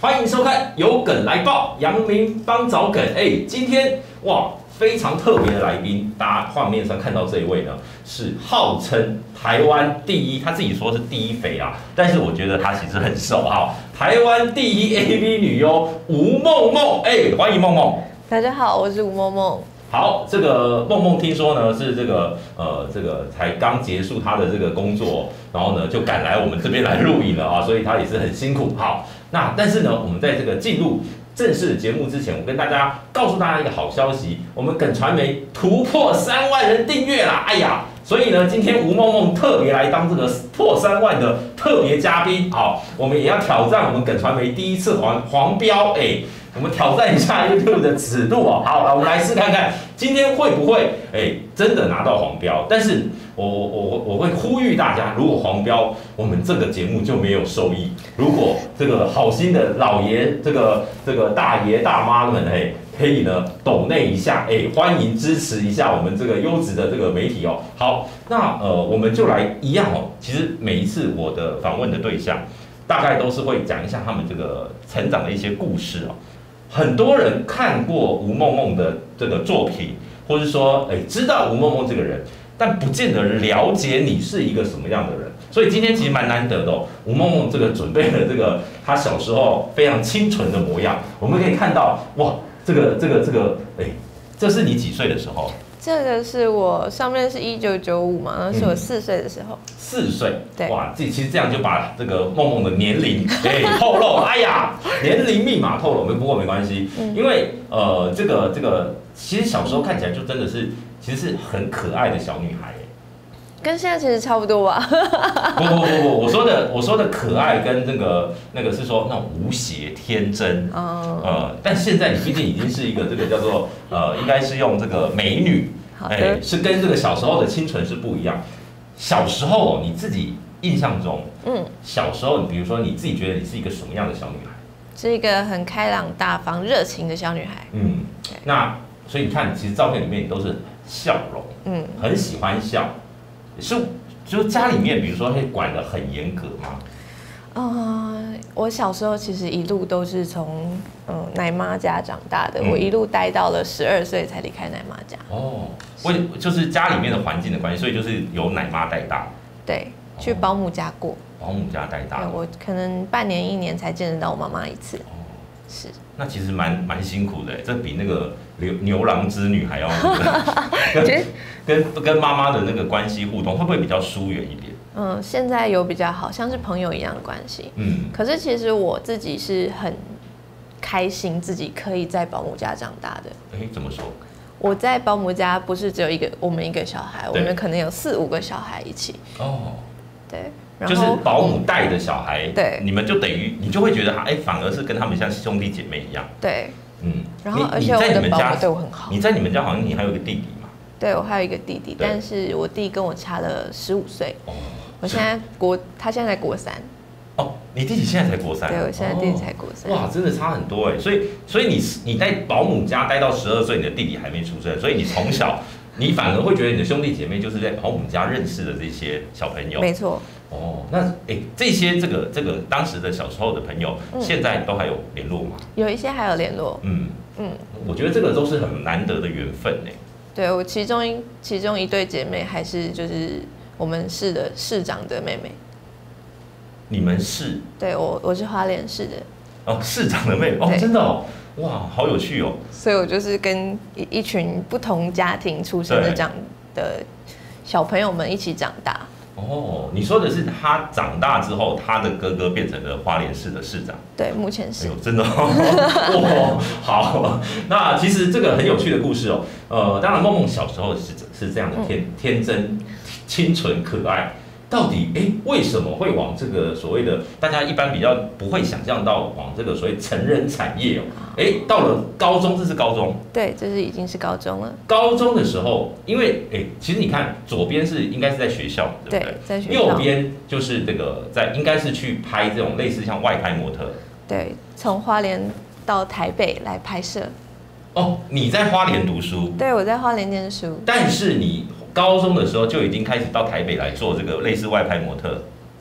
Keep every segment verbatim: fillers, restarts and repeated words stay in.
欢迎收看有梗来爆，阳明帮找梗。哎，今天哇非常特别的来宾，大家画面上看到这一位呢，是号称台湾第一，他自己说是第一肥啊，但是我觉得他其实很瘦啊。台湾第一 A V 女优吴梦梦，哎，欢迎梦梦。 大家好，我是吴梦梦。 好，这个梦梦听说呢是这个呃这个才刚结束她的这个工作，然后呢就赶来我们这边来录影了啊，所以她也是很辛苦。好，那但是呢，我们在这个进入正式的节目之前，我跟大家告诉大家一个好消息，我们梗传媒突破三万人订阅啦！哎呀，所以呢，今天吴梦梦特别来当这个破三万的特别嘉宾。好，我们也要挑战我们梗传媒第一次黄黄标，哎。我们挑战一下 YouTube 的尺度哦。好，我们来试看看，今天会不会哎真的拿到黄标？但是我我我我会呼吁大家，如果黄标，我们这个节目就没有收益。如果这个好心的老爷、这个这个大爷大妈们，哎，可以呢抖内一下，哎，欢迎支持一下我们这个优质的这个媒体哦。好，那呃我们就来一样哦。其实每一次我的访问的对象，大概都是会讲一下他们这个成长的一些故事哦。很多人看过吴梦梦的这个作品，或是说，哎，知道吴梦梦这个人，但不见得了解你是一个什么样的人。所以今天其实蛮难得的哦。吴梦梦这个准备了这个她小时候非常清纯的模样，我们可以看到，哇，这个这个这个，哎，这是你几岁的时候？ 这个是我上面是一九九五嘛，那是我四岁的时候。 四岁， 对， 哇，这其实这样就把这个梦梦的年龄哎透露，哎呀，年龄密码透露，不过没关系，嗯、因为呃，这个这个，其实小时候看起来就真的是，其实是很可爱的小女孩， 跟现在其实差不多吧。 不不不不，我说的我说的可爱跟那个那个是说那种无邪天真，嗯、呃，但现在你毕竟已经是一个这个叫做呃，应该是用这个美女。哎、欸，是跟这个小时候的清纯是不一样。小时候你自己印象中，嗯，小时候，比如说你自己觉得你是一个什么样的小女孩？ 是一个很开朗大方、热情的小女孩。 嗯，那所以你看，其实照片里面你都是笑容，嗯，很喜欢笑。是，就是家里面，比如说会管得很严格吗？ 嗯，我小时候其实一路都是从嗯奶妈家长大的，嗯、我一路待到了十二岁才离开奶妈家。哦， 为就是家里面的环境的关系，所以就是由奶妈带大。 对，去保姆家过。哦、 保姆家带大。 我可能半年一年才见得到我妈妈一次。哦， 是。那其实蛮蛮辛苦的，这比那个牛牛郎织女还要跟跟跟妈妈的那个关系互动，会不会比较疏远一点？ 嗯，现在有比较好，像是朋友一样的关系。嗯，可是其实我自己是很开心，自己可以在保姆家长大的。 哎、欸，怎么说？ 我在保姆家不是只有一个我们一个小孩，我们可能有四五个小孩一起。哦，对，然后就是保姆带的小孩， 对， 你们就等于你就会觉得，哎、欸，反而是跟他们像兄弟姐妹一样。 对，嗯，然后而且我的保姆对我很好。 你在你们家好像你还有一个弟弟嘛？ 对，我还有一个弟弟，但是我弟跟我差了十五岁。哦。我现在国，他现在在国三。 哦，你弟弟现在才国三？ 对，我现在弟弟才国三。 哇，真的差很多哎！所以，所以你你在保姆家待到十二岁，你的弟弟还没出生，所以你从小你反而会觉得你的兄弟姐妹就是在保姆家认识的这些小朋友。 没错。 哦，那哎，这些这个这个当时的小时候的朋友，嗯、现在都还有联络吗？ 有一些还有联络。嗯嗯，我觉得这个都是很难得的缘分哎。 对，我其中一其中一对姐妹还是就是。我们市的市长的妹妹， 你们市？ 对我，我是花莲市的。 哦，市长的妹妹哦，真的哦，哇，好有趣哦。 所以我就是跟一一群不同家庭出生的长的小朋友们一起长大。 哦，你说的是他长大之后，他的哥哥变成了花莲市的市长。 对，目前是。 哎呦，真的哦，好。那其实这个很有趣的故事哦。呃，当然梦梦小时候是是这样的天、嗯、天真、清纯、可爱。到底哎，为什么会往这个所谓的大家一般比较不会想象到往这个所谓成人产业哦？哎，到了高中，这是高中。 对，这是已经是高中了。 高中的时候，因为哎，其实你看左边是应该是在学校，对不对？ 对，在学校。 右边就是这个在应该是去拍这种类似像外拍模特。 对，从花莲到台北来拍摄。 哦，你在花莲读书？ 对，我在花莲念书。 但是你高中的时候就已经开始到台北来做这个类似外拍模特。 对，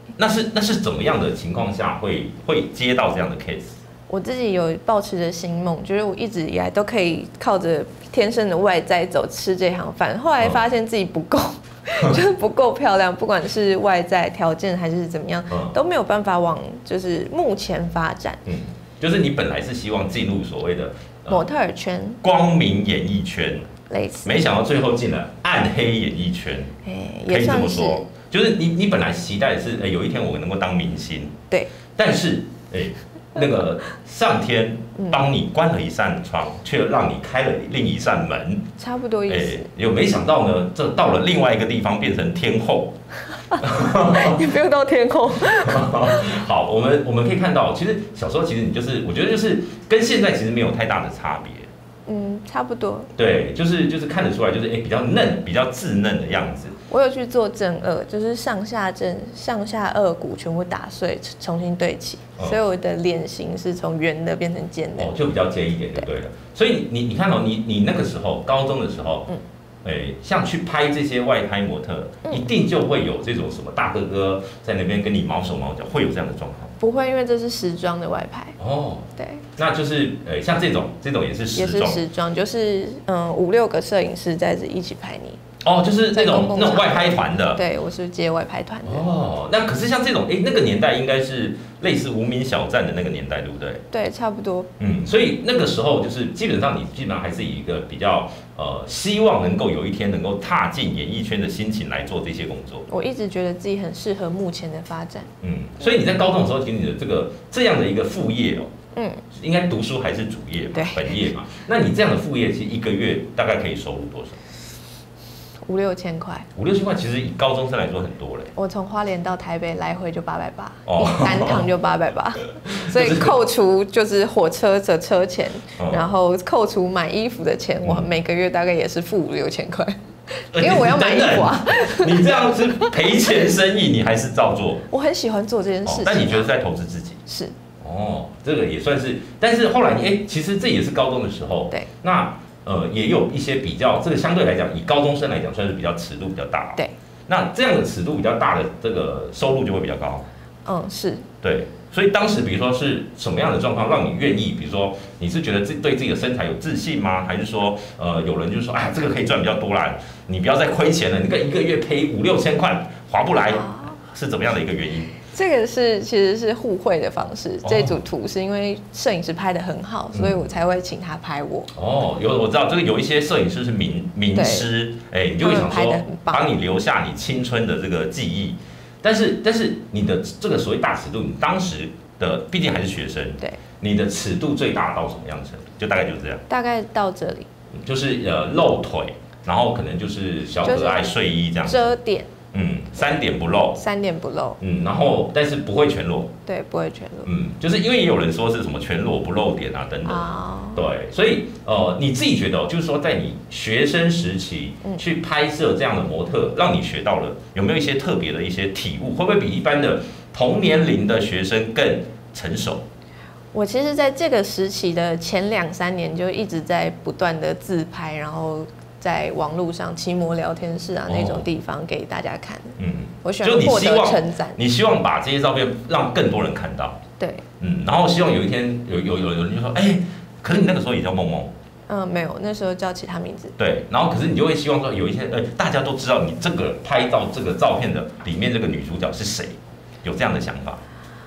那是那是怎么样的情况下会会接到这样的 case？ 我自己有抱持着新梦，觉得我一直以来都可以靠着天生的外在走吃这行饭，后来发现自己不够，嗯、就是不够漂亮，不管是外在条件还是怎么样，嗯、都没有办法往就是目前发展。 嗯，就是你本来是希望进入所谓的、 呃、模特儿圈、 光明演艺圈， 类似， 没想到最后进了暗黑演艺圈， 哎， 可以这么说，就是你你本来期待的是，哎，有一天我能够当明星， 对， 但是哎。那个上天帮你关了一扇窗，却让你开了另一扇门， 差不多意思。哎， 有没想到呢？这到了另外一个地方，变成天后。 你不用到天后。 好，我们我们可以看到，其实小时候其实你就是，我觉得就是跟现在其实没有太大的差别。 嗯，差不多。 对，就是就是看得出来，就是哎比较嫩、比较稚嫩的样子。 我有去做正颚，就是上下正、上下颚骨全部打碎，重新对齐，哦、所以我的脸型是从圆的变成尖的， 哦，就比较尖一点就对了。所以你你看到、哦、你你那个时候高中的时候，嗯。哎，像去拍这些外拍模特，嗯、一定就会有这种什么大哥哥在那边跟你毛手毛脚，会有这样的状况？ 不会，因为这是时装的外拍。 哦， 对， 那就是呃，像这种这种也是时装， 也是时装，就是嗯五六个摄影师在这一起拍你。 哦，就是那种那种外拍团的。 对，我是接外拍团的。 哦，那可是像这种，哎，那个年代应该是类似无名小站的那个年代，对不对？ 对，差不多。 嗯，所以那个时候就是基本上你基本上还是以一个比较呃希望能够有一天能够踏进演艺圈的心情来做这些工作。 我一直觉得自己很适合目前的发展。 嗯，所以你在高中的时候，其实你的这个这样的一个副业哦。嗯，应该读书还是主业嘛，本业嘛。那你这样的副业，其实一个月大概可以收入多少？ 五六千块。 五六千块其实以高中生来说很多嘞。 我从花莲到台北来回就八百八，单趟就八百八，所以扣除就是火车的车钱，哦、然后扣除买衣服的钱，嗯、我每个月大概也是付五六千块，因为我要买衣服啊。 你这样是赔钱生意，你还是照做？ 我很喜欢做这件事情、啊哦， 但你觉得是在投资自己？ 是。 哦，这个也算是，但是后来你哎，其实这也是高中的时候， 对， 那呃也有一些比较，这个相对来讲，以高中生来讲，算是比较尺度比较大， 对， 那这样的尺度比较大的这个收入就会比较高， 嗯，是， 对，所以当时比如说是什么样的状况让你愿意，比如说你是觉得自对自己的身材有自信吗？还是说呃有人就是说，哎，这个可以赚比较多啦，你不要再亏钱了，你看一个月赔五六千块划不来，是怎么样的一个原因？ 这个是其实是互惠的方式，这组图是因为摄影师拍得很好，所以我才会请他拍我。 哦，有我知道这个有一些摄影师是名名师，哎，你就会想说帮你留下你青春的这个记忆，但是但是你的这个所谓大尺度，你当时的毕竟还是学生， 对， 你的尺度最大到什么样程度？就大概就这样， 大概到这里， 就是呃露腿，然后可能就是小可爱睡衣这样遮点。 嗯，三点不露， 三点不露， 嗯，然后但是不会全裸， 对，不会全裸， 嗯，就是因为也有人说是什么全裸不露点啊等等，哦、对，所以呃，你自己觉得、哦，就是说在你学生时期去拍摄这样的模特，嗯、让你学到了有没有一些特别的一些体悟？会不会比一般的同年龄的学生更成熟？ 我其实在这个时期的前两三年就一直在不断的自拍，然后。在网络上奇摩聊天室啊、哦、那种地方给大家看，嗯，我喜欢获得称赞。 你希望把这些照片让更多人看到， 对， 嗯，然后希望有一天有有有有人就说，哎、欸，可是你那个时候也叫梦梦， 嗯，没有，那时候叫其他名字， 对，然后可是你就会希望说有一些，呃，大家都知道你这个拍到这个照片的里面这个女主角是谁，有这样的想法。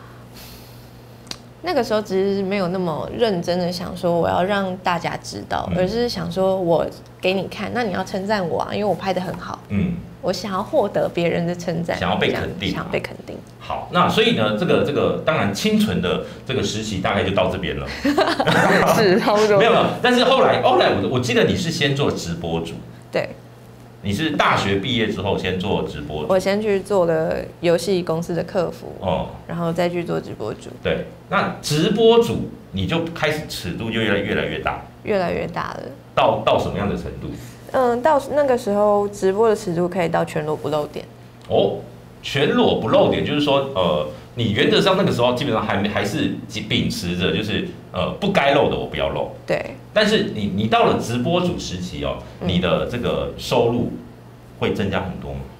那个时候只是没有那么认真的想说我要让大家知道，嗯、而是想说我给你看，那你要称赞我啊，因为我拍得很好。嗯，我想要获得别人的称赞， 想要被肯定， 想要被肯定。 好，那所以呢，这个这个当然清纯的这个时期大概就到这边了。 是差不多。 没有没有，但是后来后来我我记得你是先做直播主。 对。 你是大学毕业之后先做直播主？ 我先去做了游戏公司的客服，哦，然后再去做直播主。 对，那直播主你就开始尺度就越来越来越大， 越来越大了。 到到什么样的程度？ 嗯，到那个时候直播的尺度可以到全裸不露点。 哦，全裸不露点就是说，呃，你原则上那个时候基本上还还是秉持着就是呃不该露的我不要露。 对。但是你你到了直播主时期哦，嗯、你的这个收入会增加很多吗？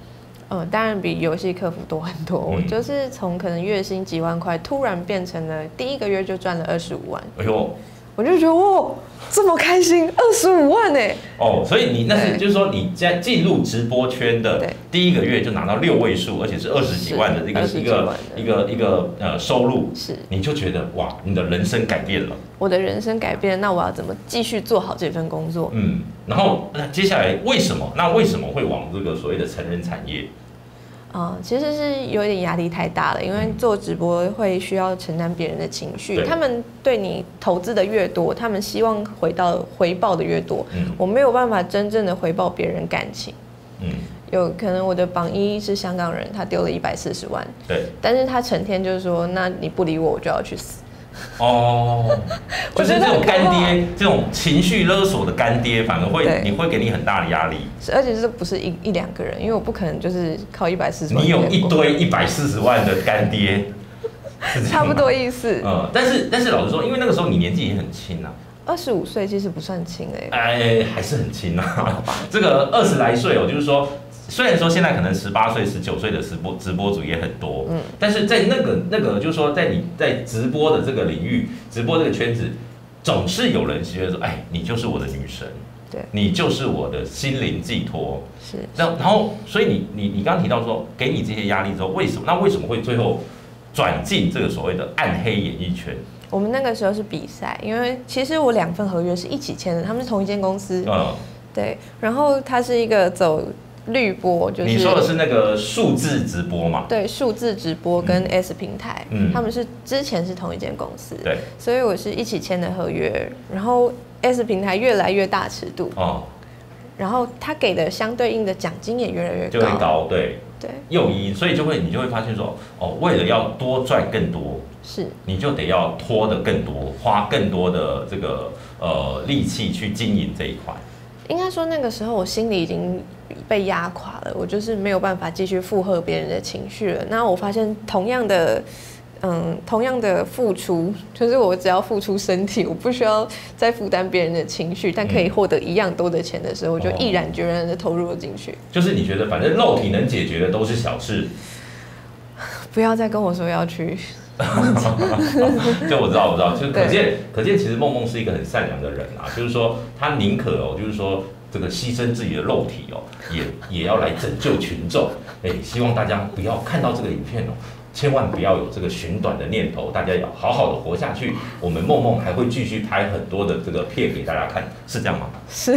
嗯，当然比游戏客服多很多。我、嗯、就是从可能月薪几万块，突然变成了第一个月就赚了二十五万。哎呦，我就觉得哇，这么开心，二十五万哎！ 哦，所以你那是就是说你在进入直播圈的第一个月就拿到六位数，而且是二十几万的一个一个一个一个呃收入，是你就觉得哇，你的人生改变了。 我的人生改变，那我要怎么继续做好这份工作？ 嗯，然后那接下来为什么？那为什么会往这个所谓的成人产业？ 啊、呃，其实是有点压力太大了，因为做直播会需要承担别人的情绪，他们对你投资的越多，他们希望回到回报的越多。嗯，我没有办法真正的回报别人感情。嗯，有可能我的榜一是香港人，他丢了一百四十万，对，但是他成天就是说，那你不理我，我就要去死。 哦，就是这种干爹，这种情绪勒索的干爹，反而会你会给你很大的压力。 而且这不是一一两个人，因为我不可能就是靠一百四十万。 你有一堆一百四十万的干爹， 差不多意思。 嗯，但是但是老实说，因为那个时候你年纪也很轻啊。 二十五岁其实不算轻哎、 欸，哎，还是很轻啊。这个二十来岁哦，就是说。虽然说现在可能十八岁、十九岁的直播直播主也很多，嗯，但是在那个那个就是说，在你在直播的这个领域、直播这个圈子，总是有人觉得说，哎，你就是我的女神，对，你就是我的心灵寄托，是。然后，然后，所以你你你刚刚提到说，给你这些压力之后，为什么？那为什么会最后转进这个所谓的暗黑演艺圈？ 我们那个时候是比赛，因为其实我两份合约是一起签的，他们是同一间公司，嗯，对。然后它是一个走。绿播就是你说的是那个数字直播嘛？ 对，数字直播跟 S 平台，嗯，他们是之前是同一间公司， 对， 所以我是一起签的合约。然后 S 平台越来越大尺度，哦，然后他给的相对应的奖金也越来越高， 就会高，对对， 诱因，所以就会你就会发现说，哦，为了要多赚更多， 是， 你就得要拖得更多，花更多的这个呃力气去经营这一块。 应该说那个时候我心里已经被压垮了，我就是没有办法继续附和别人的情绪了。那我发现同样的，嗯，同样的付出，就是我只要付出身体，我不需要再负担别人的情绪，但可以获得一样多的钱的时候，我就毅然决然的投入了进去。 就是你觉得反正肉体能解决的都是小事， 不要再跟我说要去。 就我知道，我知道，就可见，可见，其实梦梦是一个很善良的人啊。就是说，他宁可哦，就是说，这个牺牲自己的肉体哦，也也要来拯救群众。哎，希望大家不要看到这个影片哦，千万不要有这个寻短的念头，大家要好好的活下去。我们梦梦还会继续拍很多的这个片给大家看，是这样吗？ 是。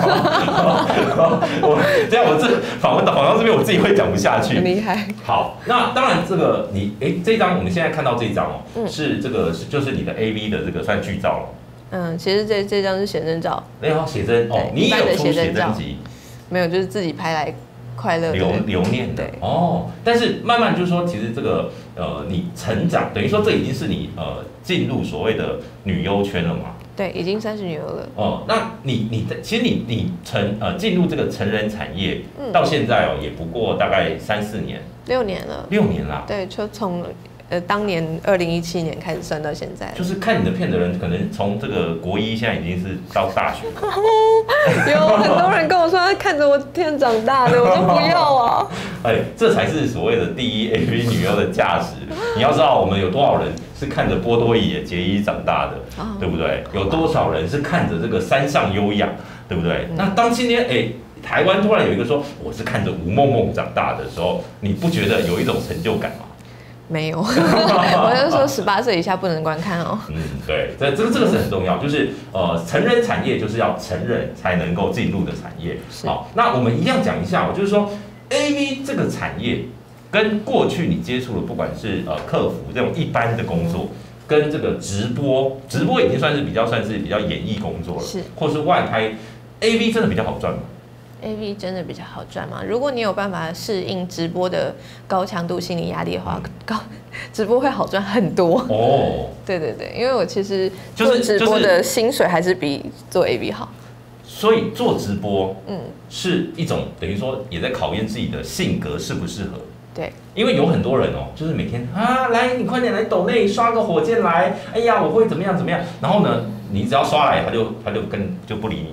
我这样，我这访问到访问到这边，我自己会讲不下去。 很厉害。 好，那当然这个你哎，这张我们现在看到这张哦，嗯、是这个是就是你的 A V 的这个算剧照了。 嗯，其实这这张是写真照。 没有写真哦，你也有出写真集？ 没有，就是自己拍来。快乐留留念的哦，但是慢慢就是说，其实这个呃，你成长等于说这已经是你呃进入所谓的女优圈了嘛？ 对，已经三十女优了。 哦，那你你其实你你成呃进入这个成人产业、嗯、到现在哦，也不过大概三四年， 六年了， 六年啦。 对，就从呃当年二零一七年开始算到现在， 就是看你的片的人，可能从这个国一现在已经是到大学了。 有很多人跟我说，他看着我片长大的，我说不要啊。 哎，这才是所谓的第一 A V 女优的价值。你要知道，我们有多少人是看着波多野结衣长大的，哦、对不对？有多少人是看着这个山上优雅，对不对？嗯、那当今天哎，台湾突然有一个说我是看着吴梦梦长大的时候，你不觉得有一种成就感吗？ 没有，我就说十八岁以下不能观看哦。 嗯，对，这这个这个是很重要，就是呃，成人产业就是要成人才能够进入的产业。好，那我们一样讲一下，就是说 A V 这个产业跟过去你接触的，不管是呃客服这种一般的工作，跟这个直播，直播已经算是比较算是比较演艺工作了，是，或是外拍 A V 真的比较好赚吗 ？A V 真的比较好赚吗？如果你有办法适应直播的高强度心理压力的话，高直播会好赚很多哦。对对对，因为我其实做直播的薪水还是比做 A V 好。 所以做直播，嗯，是一种等于说也在考验自己的性格适不适合。 对， 因为有很多人哦，就是每天啊，来你快点来抖内刷个火箭来，哎呀，我会怎么样怎么样，然后呢，你只要刷来，他就他就跟就不理你了。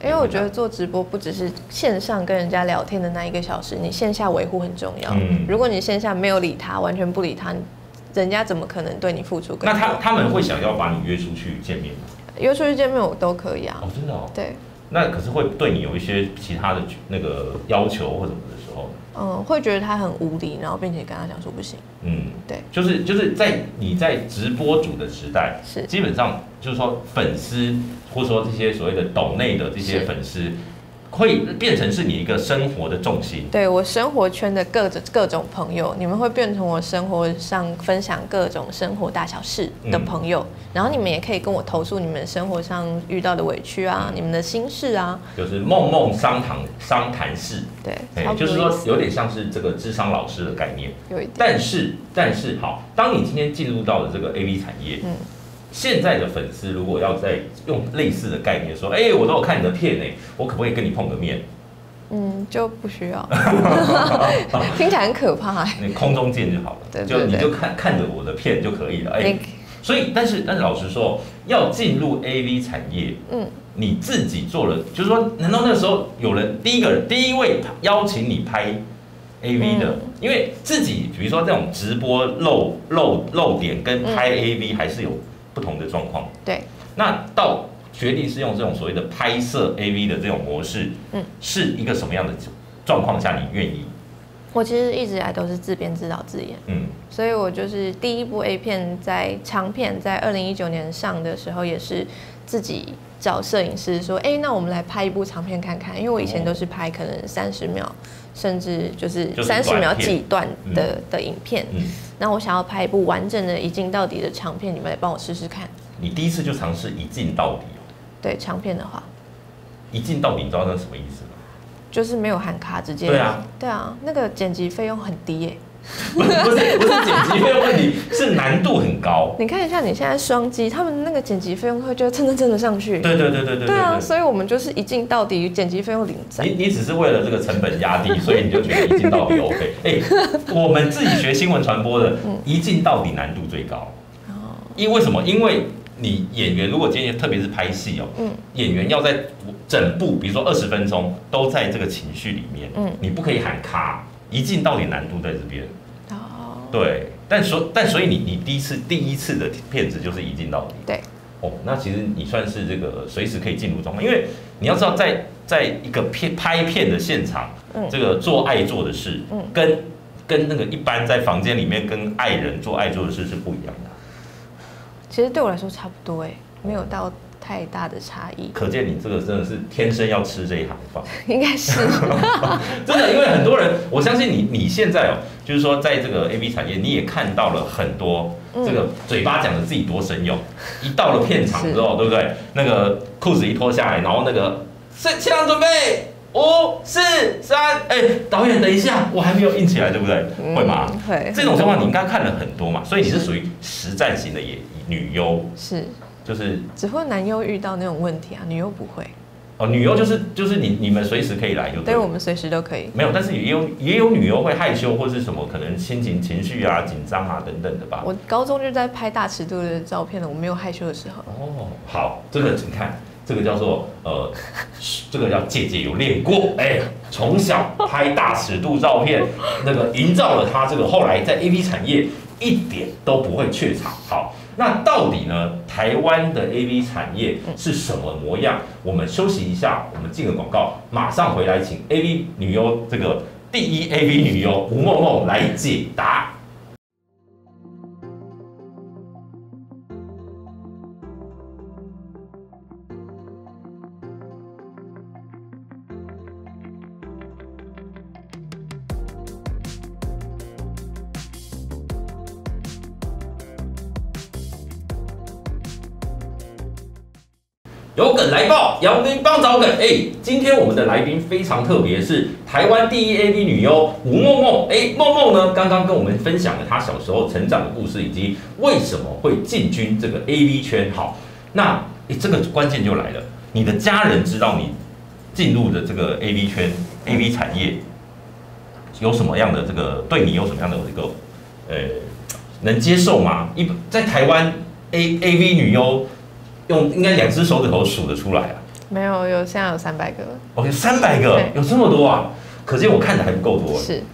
因为我觉得做直播不只是线上跟人家聊天的那一个小时，你线下维护很重要。嗯，如果你线下没有理他，完全不理他，人家怎么可能对你付出更多？ 那他他们会想要把你约出去见面吗？ 约出去见面我都可以啊。 哦，真的哦。 对。 那可是会对你有一些其他的那个要求或什么的时候， 嗯，会觉得他很无理，然后并且跟他讲说不行。嗯，对， 就是就是在你在直播主的时代， 是基本上就是说粉丝或者说这些所谓的抖内的这些粉丝，会变成是你一个生活的重心。 对，我生活圈的各种各种朋友，你们会变成我生活上分享各种生活大小事的朋友，嗯、然后你们也可以跟我投诉你们生活上遇到的委屈啊，嗯、你们的心事啊， 就是梦梦商谈商谈室。 对， 欸、就是说有点像是这个智商老师的概念。 有一点。 但是但是好，当你今天进入到了这个 A V 产业，嗯。现在的粉丝如果要再用类似的概念说，哎、欸，我都有看你的片哎，我可不可以跟你碰个面？ 嗯，就不需要，听起来很可怕哎。 你空中见就好了，对对对，就你就看看着我的片就可以了，哎、欸。所以，但是但是老实说，要进入 A V 产业，嗯，你自己做了，就是说，难道那时候有人第一个人第一位邀请你拍 A V 的，嗯、因为自己比如说这种直播露露露点跟拍 A V 还是有不同的状况， 对。 那到决定是用这种所谓的拍摄 A V 的这种模式，嗯，是一个什么样的状况下你愿意？ 我其实一直以来都是自编自导自演，嗯，所以我就是第一部 A 片在长片在二零一九年上的时候，也是自己找摄影师说，哎、欸，那我们来拍一部长片看看，因为我以前都是拍可能三十秒，甚至就是三十秒几段的、嗯、的影片。嗯，那我想要拍一部完整的一镜到底的长片，你们来帮我试试看。 你第一次就尝试一镜到底哦？ 对，长片的话， 一镜到底，你知道那是什么意思吗？ 就是没有喊卡，直接。 对啊， 对啊，那个剪辑费用很低耶、欸。 不是不是不是剪辑费用问题，是难度很高。 你看一下你现在双击，他们那个剪辑费用会就蹭蹭蹭的上去。 对对对对对。 对啊，所以我们就是一镜到底，剪辑费用零赞。 你你只是为了这个成本压低，所以你就觉得一镜到底 OK？ 哎、欸，我们自己学新闻传播的，一镜到底难度最高。哦。因为什么？因为你演员如果今天特别是拍戏哦，嗯，演员要在整部，比如说二十分钟都在这个情绪里面，嗯，你不可以喊卡。一镜到底难度在这边，哦，对，但所但所以你你第一次第一次的片子就是一镜到底， 对， 哦，那其实你算是这个随时可以进入状况，因为你要知道在在一个片拍片的现场，嗯，这个做爱做的事，嗯，跟跟那个一般在房间里面跟爱人做爱做的事是不一样的。 其实对我来说差不多哎，没有到太大的差异， 可见你这个真的是天生要吃这一行饭， 应该是真的，因为很多人，我相信你，你现在哦，就是说在这个 A V 产业，你也看到了很多这个嘴巴讲的自己多神勇，嗯、一到了片场之后，对不对？那个裤子一脱下来，然后那个现场准备五四三，哎，导演等一下，我还没有硬起来，对不对？嗯、会吗？ 会。 这种情况你应该看了很多嘛，所以你是属于实战型的也女优， 是。 就是只会男优遇到那种问题啊，女优不会。 哦，女优就是就是你你们随时可以来就对。 对，我们随时都可以。 没有，但是也有也有女优会害羞或是什么，可能心情情绪啊、紧张啊等等的吧。 我高中就在拍大尺度的照片了，我没有害羞的时候。 哦，好，这个请看，这个叫做呃，这个叫姐姐有练过，哎、欸，从小拍大尺度照片，那个营造了她这个后来在 A V 产业一点都不会怯场。好。那到底呢？台湾的 A V 产业是什么模样？我们休息一下，我们进个广告，马上回来，请 A V 女优这个第一 A V 女优吴梦梦来解答。有梗来报，杨林帮找梗。哎、欸，今天我们的来宾非常特别，是台湾第一 A V 女优吴梦梦。哎、欸，梦梦呢，刚刚跟我们分享了她小时候成长的故事，以及为什么会进军这个 A V 圈。好，那、欸、这个关键就来了，你的家人知道你进入的这个 A V 圈、A V 产业有什么样的这个对你有什么样的这个呃能接受吗？一在台湾 A A V 女优。用应该两只手指头数得出来啊！ 没有，有现在有三百个。 哦，有三百个，有这么多啊！可见我看的还不够多。 是。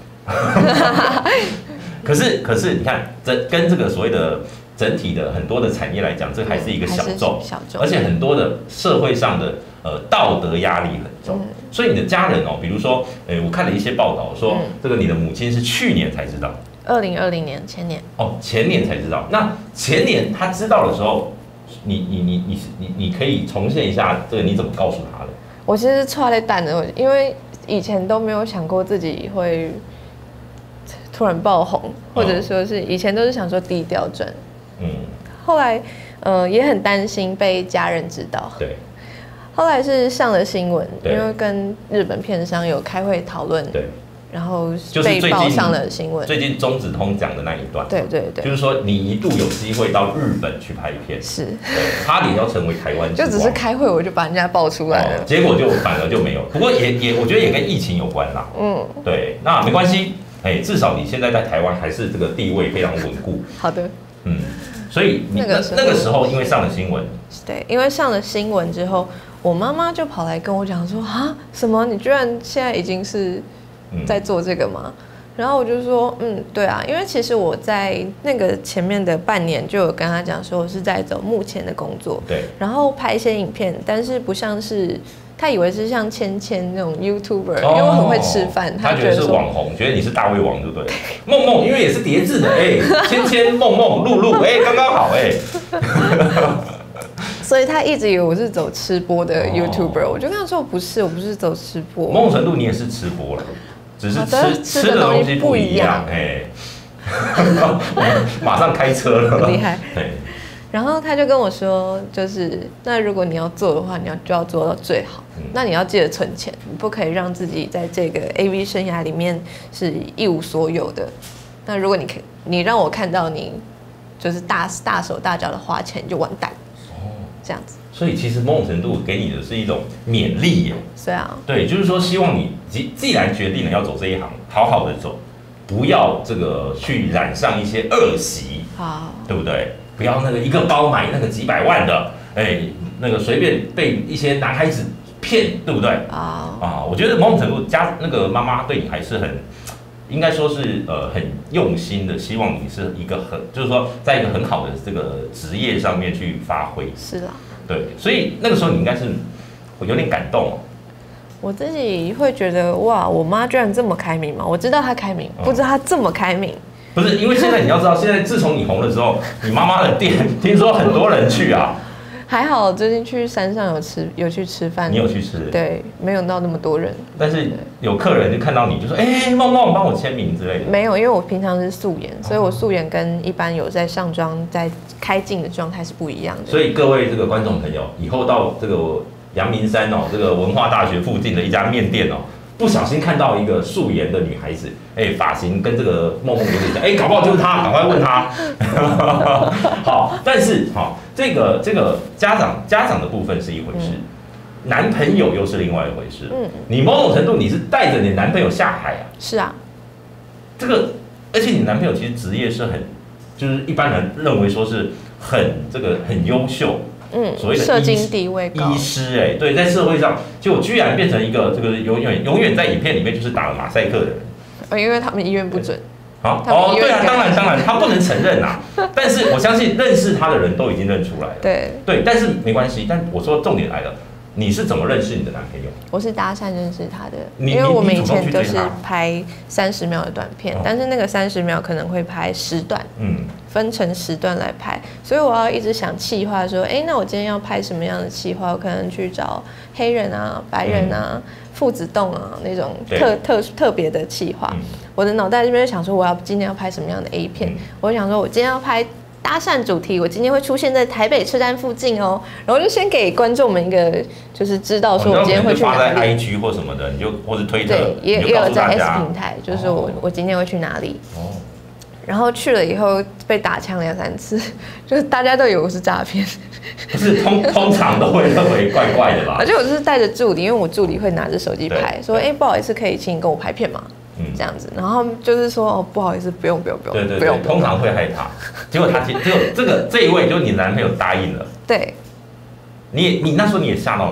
可是可是，你看，这跟这个所谓的整体的很多的产业来讲，这还是一个小众， 小众， 而且很多的社会上的呃道德压力很重。嗯、所以你的家人哦，比如说，呃，我看了一些报道说，嗯、这个你的母亲是去年才知道。 二零二零年，前年。 哦，前年才知道。那前年他知道的时候，你你你你你你可以重现一下这个你怎么告诉他的？ 我其实错在蛋的，因为以前都没有想过自己会突然爆红，或者说是以前都是想说低调赚。嗯。后来，呃，也很担心被家人知道。 对。 后来是上了新闻，因为跟日本片商有开会讨论。 对。 然后被报上了新闻。 最近中子通讲的那一段。 对对对。 就是说，你一度有机会到日本去拍片。 是。 对，差点要成为台湾之光。 就只是开会，我就把人家爆出来了。 哦、结果就反而就没有。不过也也，我觉得也跟疫情有关啦。嗯。对，那没关系。哎，至少你现在在台湾还是这个地位非常稳固。 好的。 嗯。所以你那个那个时候，因为上了新闻。 对，因为上了新闻之后，我妈妈就跑来跟我讲说：“啊，什么？你居然现在已经是。”在做这个吗？然后我就说，嗯，对啊，因为其实我在那个前面的半年就有跟他讲说，我是在走目前的工作， 对， 然后拍一些影片，但是不像是他以为是像芊芊那种 YouTuber，、哦、因为我很会吃饭， 他觉得是网红，觉得你是大胃王，对不对？梦梦因为也是叠字的，哎，芊芊梦梦露露，哎，刚刚好，哎。 所以他一直以为我是走吃播的 YouTuber，、哦、我就跟他说我不是，我不是走吃播。 某种程度你也是吃播了，只是吃吃的东西不一样，哎。马上开车了， 很厉害。然后他就跟我说，就是那如果你要做的话，你要就要做到最好。嗯、那你要记得存钱，你不可以让自己在这个 A V 生涯里面是一无所有的。那如果你可你让我看到你就是大大手大脚的花钱，你就完蛋。这样子， 所以其实某种程度给你的是一种勉励耶。 是啊， 对，就是说希望你既既然决定了要走这一行，好好的走，不要这个去染上一些恶习，好，对不对？不要那个一个包买那个几百万的，哎，那个随便被一些男孩子骗，对不对？啊啊，我觉得某种程度家那个妈妈对你还是很。应该说是呃很用心的，希望你是一个很，就是说在一个很好的这个职业上面去发挥。 是啦。 对，所以那个时候你应该是有点感动、哦。 我自己会觉得哇，我妈居然这么开明嘛！我知道她开明，不知道她这么开明。 不是，因为现在你要知道，现在自从你红了之后，你妈妈的店听说很多人去啊。 还好，最近去山上有吃，有去吃饭。 你有去吃？ 对，没有到那么多人。 但是有客人就看到你就说：“哎、欸，梦梦，帮我签名之类的。” 没有，因为我平常是素颜，所以我素颜跟一般有在上妆、在开镜的状态是不一样的。 所以各位这个观众朋友，以后到这个阳明山哦，这个文化大学附近的一家面店哦，不小心看到一个素颜的女孩子，哎、欸，发型跟这个梦梦有点像，哎、欸，搞不好就是她，赶快问她。好，但是好。这个这个家长家长的部分是一回事，嗯、男朋友又是另外一回事。嗯，你某种程度你是带着你男朋友下海啊。 是啊， 这个而且你男朋友其实职业是很，就是一般人认为说是很这个很优秀，嗯，所谓的社经地位高医师，哎，对，在社会上结果居然变成一个这个永远永远在影片里面就是打了马赛克的人。 哦，因为他们医院不准。 好哦，对啊，当然当然，他不能承认啊。但是我相信认识他的人都已经认出来了。 对对，但是没关系。但我说重点来了，你是怎么认识你的男朋友？ 我是搭讪认识他的，因为我们以前都是拍三十秒的短片，但是那个三十秒可能会拍十段，嗯，分成十段来拍，所以我要一直想企划说，哎，那我今天要拍什么样的企划？我可能去找黑人啊、白人啊。嗯父子洞啊，那种特特特别的企划，嗯、我的脑袋这边就想说，我要今天要拍什么样的 A 片？嗯、我想说，我今天要拍搭讪主题，我今天会出现在台北车站附近哦。然后就先给观众们一个，就是知道说我今天会去哪里。 发在 I G 或什么的，你就或是推特， 对，也也有在 S 平台，就是我、哦、我今天会去哪里。哦。然后去了以后被打枪两三次，就是大家都以为我是诈骗。 不是通通常都会认为怪怪的吧？ 而且我就是带着助理，因为我助理会拿着手机拍，说：“哎、欸，不好意思，可以请你跟我拍片吗？”嗯，这样子。然后就是说：“哦，不好意思，不用，不用，不用。” 对对对，不通常会害他。结果他结果这个这一位就是你男朋友答应了。 对。 你也你那时候你也吓到，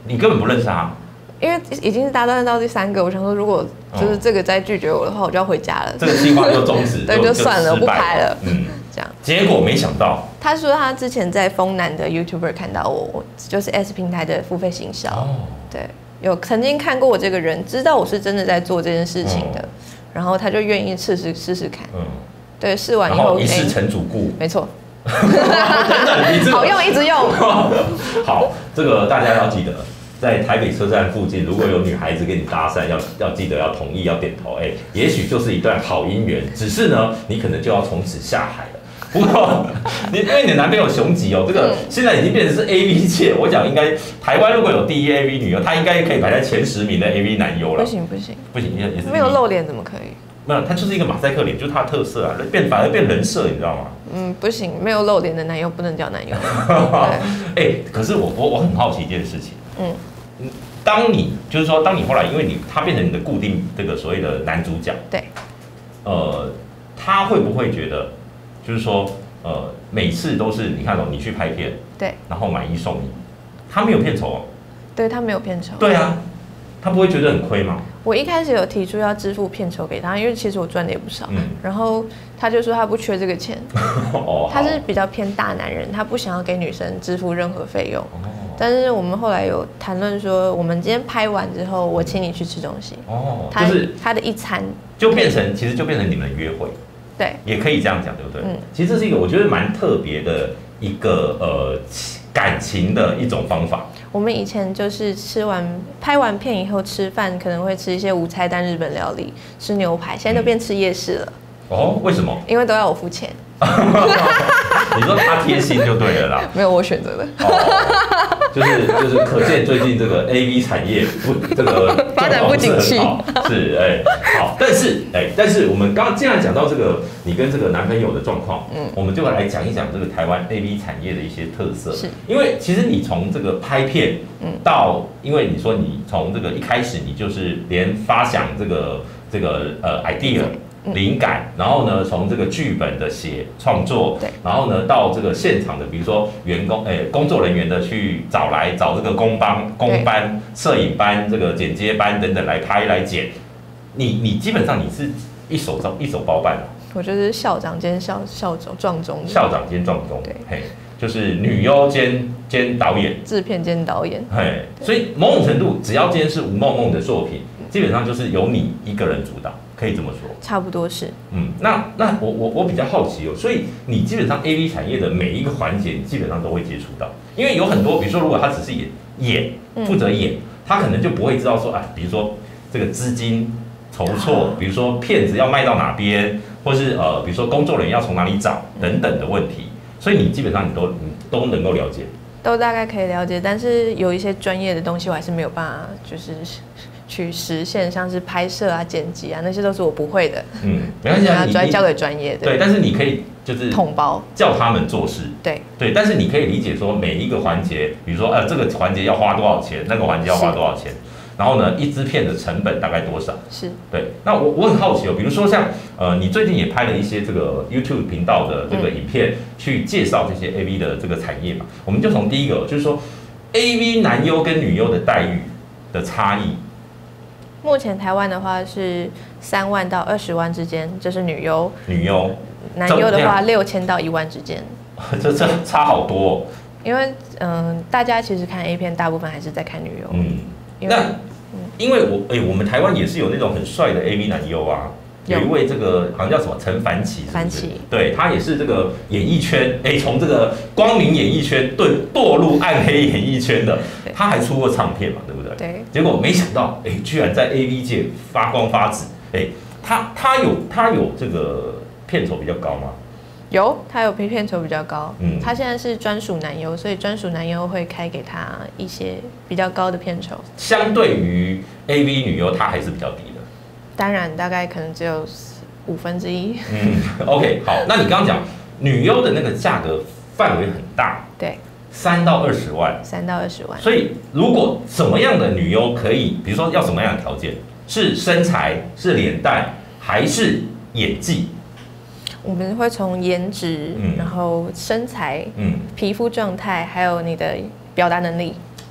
你根本不认识他。 因为已经是搭档到第三个，我想说，如果就是这个再拒绝我的话，我就要回家了。 这个计划就终止， 对，就算了，我不拍了。嗯，这样。 结果没想到， 他说他之前在丰南的 YouTuber 看到我，我就是 S 平台的付费行销。哦，对，有曾经看过我这个人，知道我是真的在做这件事情的，嗯、然后他就愿意试试试试看。嗯，对，试完以后， 然后一试成主顾。 没错。 真的，你这好用，一直用。 好，这个大家要记得。在台北车站附近，如果有女孩子跟你搭讪，要要记得要同意，要点头，哎、欸，也许就是一段好姻缘。只是呢，你可能就要从此下海了。不过，你因为你的男朋友熊吉哦，这个现在已经变成是 A V 界，我讲应该台湾如果有第一 A V 女优，她应该可以排在前十名的 A V 男优了。 不行不行不行，也是没有露脸怎么可以？ 没有，他就是一个马赛克脸，就是他的特色啊，变反而变人设，你知道吗？ 嗯，不行，没有露脸的男优不能叫男优。 哎、欸，可是我我我很好奇一件事情，嗯。当你就是说，当你后来因为你他变成你的固定这个所谓的男主角， 对， 呃，他会不会觉得，就是说，呃，每次都是你看哦，你去拍片， 对， 然后买一送一，他没有片酬哦， 对他没有片酬， 对啊，他不会觉得很亏吗？ 我一开始有提出要支付片酬给他，因为其实我赚的也不少，嗯，然后他就说他不缺这个钱，哦，他是比较偏大男人，他不想要给女生支付任何费用。哦，但是我们后来有谈论说，我们今天拍完之后，我请你去吃东西。哦，就是他的一餐就变成，其实就变成你们的约会。 对， 也可以这样讲，对不对？嗯，其实这是一个我觉得蛮特别的一个呃感情的一种方法。 我们以前就是吃完拍完片以后吃饭，可能会吃一些无菜单日本料理，吃牛排，现在都变吃夜市了。 嗯、哦，为什么？ 因为都要我付钱。 你说他贴心就对了啦， 没有我选择的， 哦、就是就是可见最近这个 A V 产业不这个发展不景气， 是哎、欸、好，但是哎、欸、但是我们刚刚既然讲到这个你跟这个男朋友的状况，嗯，我们就来讲一讲这个台湾 A V 产业的一些特色，是因为其实你从这个拍片，嗯，到因为你说你从这个一开始你就是连发想这个这个呃 idea。灵感，然后呢，从这个剧本的写创作，对，然后呢，到这个现场的，比如说员工，诶、欸，工作人员的去找来找这个工班、工班、摄影班、这个剪接班等等来拍来剪，你你基本上你是一手一手包办的。 我就是校长兼校校长撞钟， 校长兼撞钟，对，嘿，就是女优兼兼导演， 制片兼导演， 嘿，所以某种程度，只要今天是吴梦梦的作品，基本上就是由你一个人主导。可以这么说， 差不多是。嗯，那那我我我比较好奇哦，所以你基本上 A V 产业的每一个环节，你基本上都会接触到，因为有很多，比如说如果他只是演演负责演，他可能就不会知道说，啊，比如说这个资金筹措，比如说片子要卖到哪边，或是呃，比如说工作人员要从哪里找等等的问题，所以你基本上你都你都能够了解， 都大概可以了解，但是有一些专业的东西我还是没有办法，就是去实现，像是拍摄啊、剪辑啊，那些都是我不会的。嗯， 没关系啊， 专交给专业的。 对，但是你可以就是统包叫他们做事。 对对，但是你可以理解说每一个环节，比如说呃这个环节要花多少钱，那个环节要花多少钱，然后呢一支片的成本大概多少？ 是。 对，那我我很好奇哦，比如说像呃你最近也拍了一些这个 YouTube 频道的这个影片，嗯、去介绍这些 A V 的这个产业嘛，我们就从第一个就是说 A V 男优跟女优的待遇的差异。 目前台湾的话是三万到二十万之间，这是女优。 女优， 男优的话六千到一万之间。 这这差好多、哦。 因为嗯、呃，大家其实看 A 片，大部分还是在看女优。嗯， 那、嗯、因为我哎、欸，我们台湾也是有那种很帅的 A V 男优啊。有一位这个好像叫什么陈凡奇， 凡奇， 对他也是这个演艺圈，哎，从这个光明演艺圈对堕入暗黑演艺圈的，他还出过唱片嘛，对不对？ 对。 结果没想到，哎，居然在 A V 界发光发紫，哎，他他有他有这个片酬比较高吗？ 有，他有片酬比较高。嗯，他现在是专属男优，所以专属男优会开给他一些比较高的片酬。 相对于 A V 女优，他还是比较低的。 当然，大概可能只有五分之一。 嗯 ，OK， 好，那你刚刚讲女优的那个价格范围很大， 对， 三到二十万， 三到二十万。 所以，如果什么样的女优可以，比如说要什么样的条件，是身材、是脸蛋，还是演技？ 我们会从颜值，嗯、然后身材、嗯、皮肤状态，还有你的表达能力。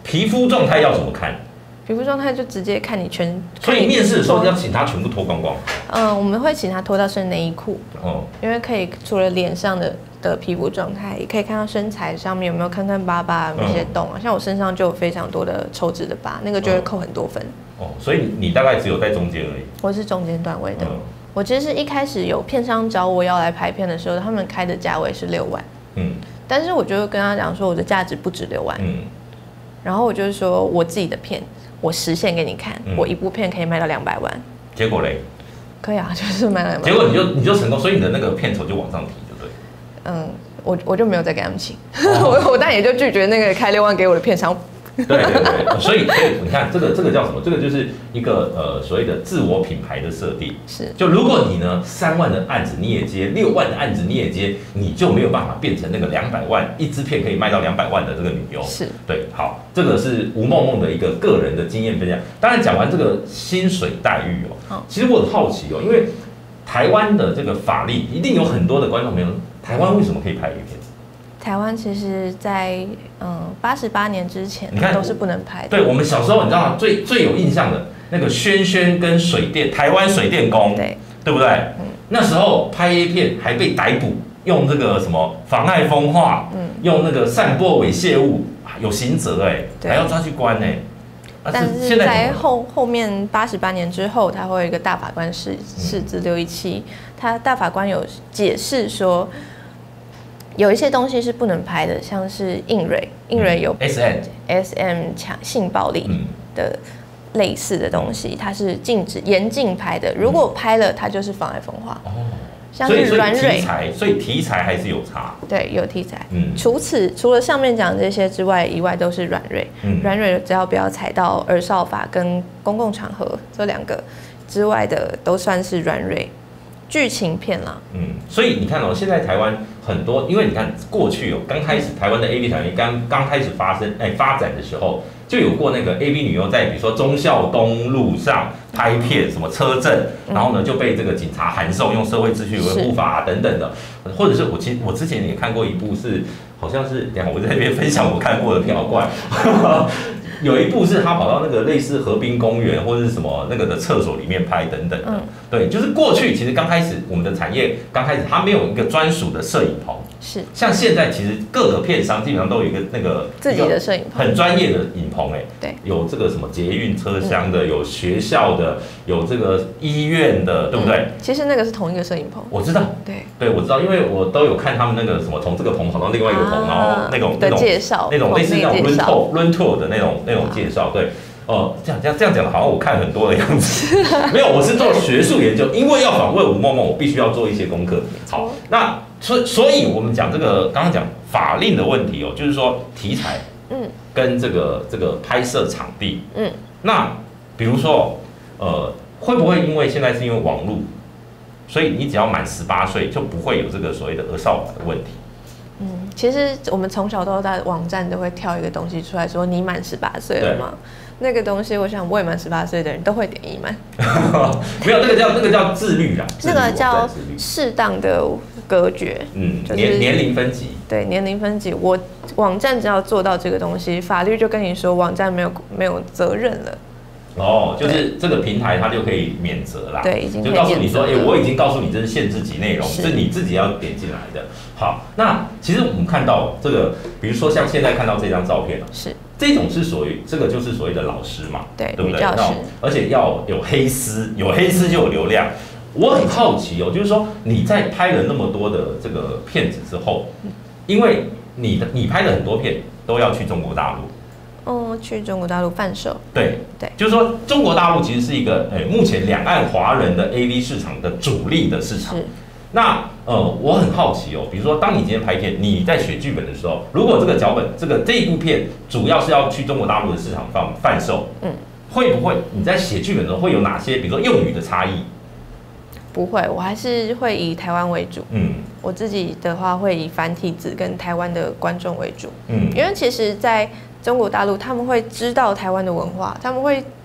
皮肤状态要怎么看？ 皮肤状态就直接看你全。 所以面试的时候要请他全部脱光光。 嗯，我们会请他脱到剩内衣裤。 哦， 因为可以除了脸上的的皮肤状态，也可以看到身材上面有没有坑坑巴巴、有没有一些洞啊。嗯、像我身上就有非常多的抽脂的疤，那个就会扣很多分。 哦，所以你大概只有在中间而已。 我是中间段位的。 嗯、 我其实是一开始有片商找我要来拍片的时候，他们开的价位是六万。嗯。但是我就跟他讲说，我的价值不止六万。嗯。然后我就是说我自己的片，我实现给你看，嗯、我一部片可以卖到两百万。 结果嘞？ 可以啊，就是卖到两百万。 结果你就你就成功，所以你的那个片酬就往上提，就对。 嗯，我我就没有再给他们请，哦、我我当然也就拒绝那个开六万给我的片商。 对对对，所以所以你看这个这个叫什么？这个就是一个呃所谓的自我品牌的设定。 是， 就如果你呢三万的案子你也接，六万的案子你也接，你就没有办法变成那个两百万一支片可以卖到两百万的这个女优。 是， 对，好，这个是吴梦梦的一个个人的经验分享。当然讲完这个薪水待遇哦，其实我很好奇哦，因为台湾的这个法律一定有很多的观众朋友，台湾为什么可以拍 A 片？ 台湾其实在，在嗯八十八年之前，你看都是不能拍的。 对，我们小时候你知道吗？最最有印象的那个轩轩跟水电台湾水电工，对对不对？嗯，那时候拍 A 片还被逮捕，用这个什么妨碍风化，嗯，用那个散播猥亵物，有刑责哎，还要抓去关哎。 但是在后后面八十八年之后，他会有一个大法官释释字六一七，他大法官有解释说，有一些东西是不能拍的，像是硬蕊，硬蕊有 S M S M 强性暴力的类似的东西，它是禁止严禁拍的。如果拍了，它就是妨碍风化。哦，像是软蕊， 所以题材还是有差。 对，有题材。嗯，除此除了上面讲这些之外，以外都是软蕊。嗯，软蕊只要不要踩到儿少法跟公共场合这两个之外的，都算是软蕊。剧情片啦， 嗯，所以你看哦，现在台湾很多，因为你看过去哦，刚开始台湾的 A V 产业刚刚开始发生哎发展的时候，就有过那个 A V 女优在比如说忠孝东路上拍片，什么车震，然后呢就被这个警察函送，用社会秩序维护法、啊、等等的，或者是我其实我之前也看过一部是，好像是，等一下我在那边分享我看过的片，好怪。有一部是他跑到那个类似河滨公园或者是什么那个的厕所里面拍等等的，嗯、对，就是过去其实刚开始我们的产业刚开始，它没有一个专属的摄影棚， 是像现在其实各个片商基本上都有一个那个自己的摄影棚， 很专业的影棚哎， 对， 有这个什么捷运车厢的，嗯、有学校的，有这个医院的，对不对？嗯、 其实那个是同一个摄影棚， 我知道， 对， 对我知道，因为我都有看他们那个什么从这个棚跑到另外一个棚，啊、然后那种那种介绍， 那种类似那种 run tour run tour 的那种那种介绍，对。哦，这样这样这样讲的，好像我看很多的样子。没有，我是做学术研究，因为要访问吴梦梦，我必须要做一些功课。好，那所所以我们讲这个刚刚讲法令的问题哦，就是说题材，嗯，跟这个这个拍摄场地，嗯，那比如说呃，会不会因为现在是因为网络，所以你只要满十八岁就不会有这个所谓的儿少法的问题？ 嗯，其实我们从小到大网站都会跳一个东西出来说你满十八岁了吗？那个东西，我想未满十八岁的人都会点已满。 没有，那个叫那个叫自律啦， 那个叫适当的隔绝。嗯， 就是、年年龄分级。 对，年龄分级，我网站只要做到这个东西，法律就跟你说网站没有没有责任了。 哦，就是这个平台它就可以免责啦。 对，已经就告诉你说，哎、欸，我已经告诉你这是限制级内容，是你自己要点进来的。好，那其实我们看到这个，比如说像现在看到这张照片是。 这种是属于这个就是所谓的老师嘛， 对， 对不对？ 那而且要有黑丝，有黑丝就有流量。我很好奇哦，就是说你在拍了那么多的这个片子之后，因为你的你拍的很多片都要去中国大陆， 哦，去中国大陆贩售。 对对，就是说中国大陆其实是一个诶，目前两岸华人的 A V 市场的主力的市场。那呃，我很好奇哦，比如说，当你今天拍片，你在写剧本的时候，如果这个脚本，这个这一部片主要是要去中国大陆的市场贩贩售，嗯，会不会你在写剧本的时候会有哪些，比如说用语的差异？ 不会，我还是会以台湾为主。嗯，我自己的话会以繁体字跟台湾的观众为主。嗯，因为其实在中国大陆他们会知道台湾的文化，他们会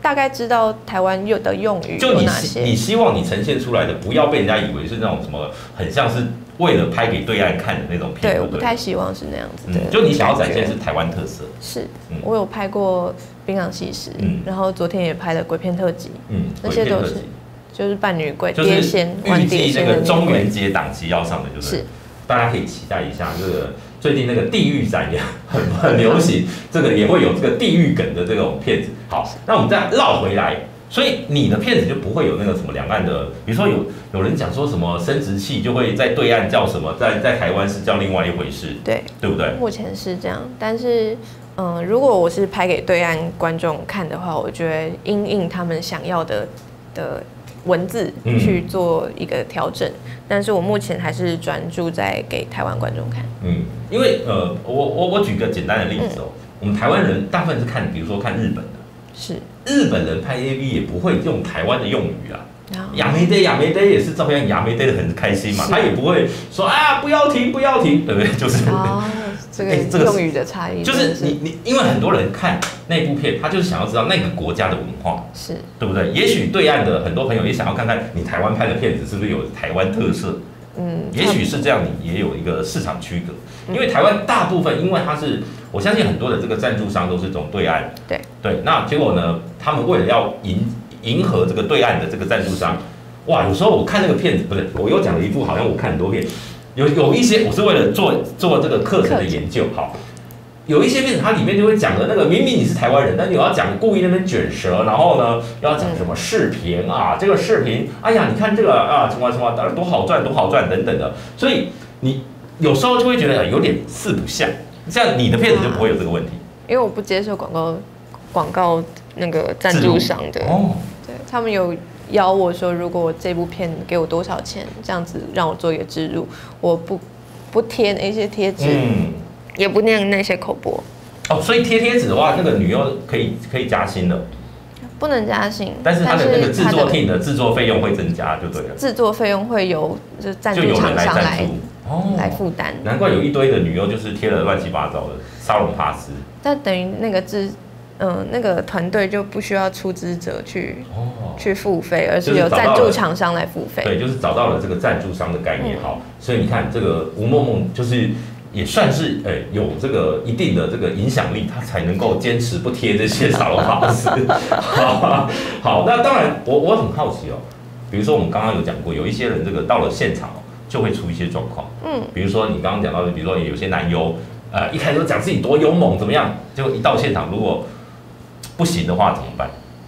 大概知道台湾有的用语有哪些。 就你你希望你呈现出来的，不要被人家以为是那种什么很像是为了拍给对岸看的那种片。 对，我不太希望是那样子的、嗯。 就你想要展现是台湾特色。 是、嗯，我有拍过《槟榔西施》，嗯，然后昨天也拍了鬼片特辑，嗯，那些都是就是扮女鬼、碟仙、 预计那个中元节档期要上的，就是是大家可以期待一下。这个最近那个地狱展也很很流行，这个也会有这个地狱梗的这种片子。好，那我们再绕回来。所以你的片子就不会有那个什么两岸的，比如说有有人讲说什么生殖器就会在对岸叫什么，在在台湾是叫另外一回事， 对对不对？ 目前是这样，但是嗯、呃，如果我是拍给对岸观众看的话，我觉得因应他们想要的的文字去做一个调整、嗯，但是我目前还是专注在给台湾观众看。 嗯，因为呃，我我我举个简单的例子哦、嗯，我们台湾人大部分是看，比如说看日本的。 是日本人拍 A V 也不会用台湾的用语啊，亚美得亚美得也是照片亚美得的很开心嘛，他也不会说啊不要停不要停，对不对？就是哦，这个用语的差异， 就是你你因为很多人看那部片，他就是想要知道那个国家的文化， 是对不对？也许对岸的很多朋友也想要看看你台湾拍的片子是不是有台湾特色。嗯，也许是这样，你也有一个市场区隔，因为台湾大部分，因为它是，我相信很多的这个赞助商都是从对岸， 对对，那结果呢，他们为了要迎迎合这个对岸的这个赞助商，哇，有时候我看那个片子，不是，我又讲了一部，好像我看很多片，有有一些我是为了做做这个课程的研究，好。有一些片子，它里面就会讲的那个，明明你是台湾人，但你要讲故意那边卷舌，然后呢，要讲什么视频啊，这个视频，哎呀，你看这个啊，什么什么多好赚，多好赚等等的，所以你有时候就会觉得有点四不像，这样你的片子就不会有这个问题。 因为我不接受广告广告那个赞助商的，哦，对他们有邀我说，如果我这部片给我多少钱，这样子让我做一个植入，我不不贴那些贴纸。嗯，也不念那些口播哦，所以贴贴纸的话，那个女优可以可以加薪的， 不能加薪， 但是她的那个制作 team 的制作费用会增加，就对了。 制作费用会由就赞助厂商来哦来负担。 难怪有一堆的女优就是贴了乱七八糟的沙龙帕斯。 但等于那个制嗯那个团队就不需要出资者去哦去付费，而是由赞助厂商来付费。 对，就是找到了这个赞助商的概念。好，所以你看这个吴梦梦就是。也算是诶、欸、有这个一定的这个影响力，他才能够坚持不贴这些沙龙帕斯。好，那当然我我很好奇哦，比如说我们刚刚有讲过，有一些人这个到了现场哦，就会出一些状况。嗯，比如说你刚刚讲到的，比如说有些男优，呃，一开始讲自己多勇猛怎么样，结果一到现场如果不行的话怎么办？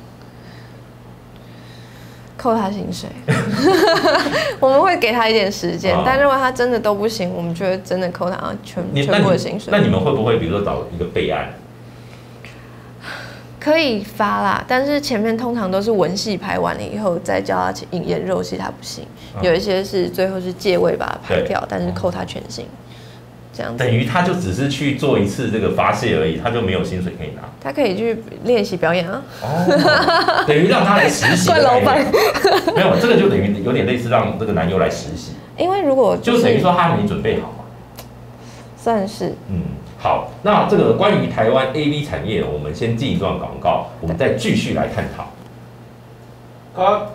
扣他薪水，我们会给他一点时间，但如果他真的都不行，我们就会真的扣他全全部的薪水。 那你们会不会比如说找一个备案？ 可以发啦，但是前面通常都是文戏排完了以后再叫他演肉戏，他不行。有一些是最后是借位把他排掉，但是扣他全薪。这样等于他就只是去做一次这个发泄而已，他就没有薪水可以拿。 他可以去练习表演啊。 哦，等于让他来实习。 怪老板。 没有，这个就等于有点类似让这个男优来实习。 因为如果、就是、 就等于说他还没准备好嘛。 算是。嗯， 好，那这个关于台湾 A V 产业，我们先进一段广告，我们再继续来探讨。好。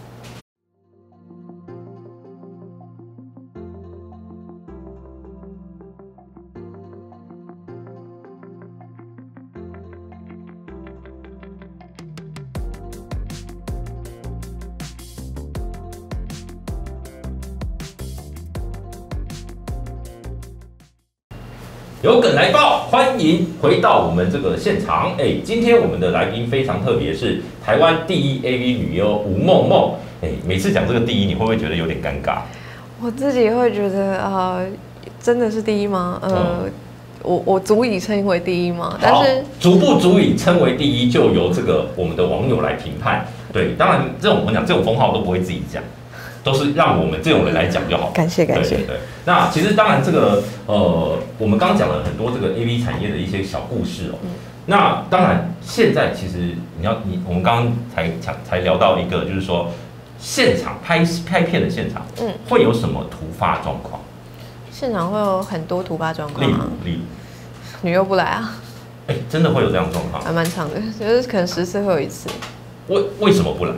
有梗来报，欢迎回到我们这个现场。哎，今天我们的来宾非常特别，是台湾第一 A V 女优吴梦梦。哎，每次讲这个第一，你会不会觉得有点尴尬？ 我自己会觉得啊、呃，真的是第一吗？呃，嗯、我我足以称为第一吗？但是足不足以称为第一，就由这个我们的网友来评判。对，当然这种我讲这种封号都不会自己讲。都是让我们这种人来讲就好。 感谢感谢。 对对对。那其实当然这个呃，我们刚刚讲了很多这个 A V 产业的一些小故事哦。嗯、那当然现在其实你要你我们刚刚才讲才聊到一个，就是说现场拍拍片的现场，嗯，会有什么突发状况？ 现场会有很多突发状况啊。 例如，例如女优不来啊。 哎、欸，真的会有这样的状况？ 还蛮长的，就是可能十次会有一次。 为为什么不来？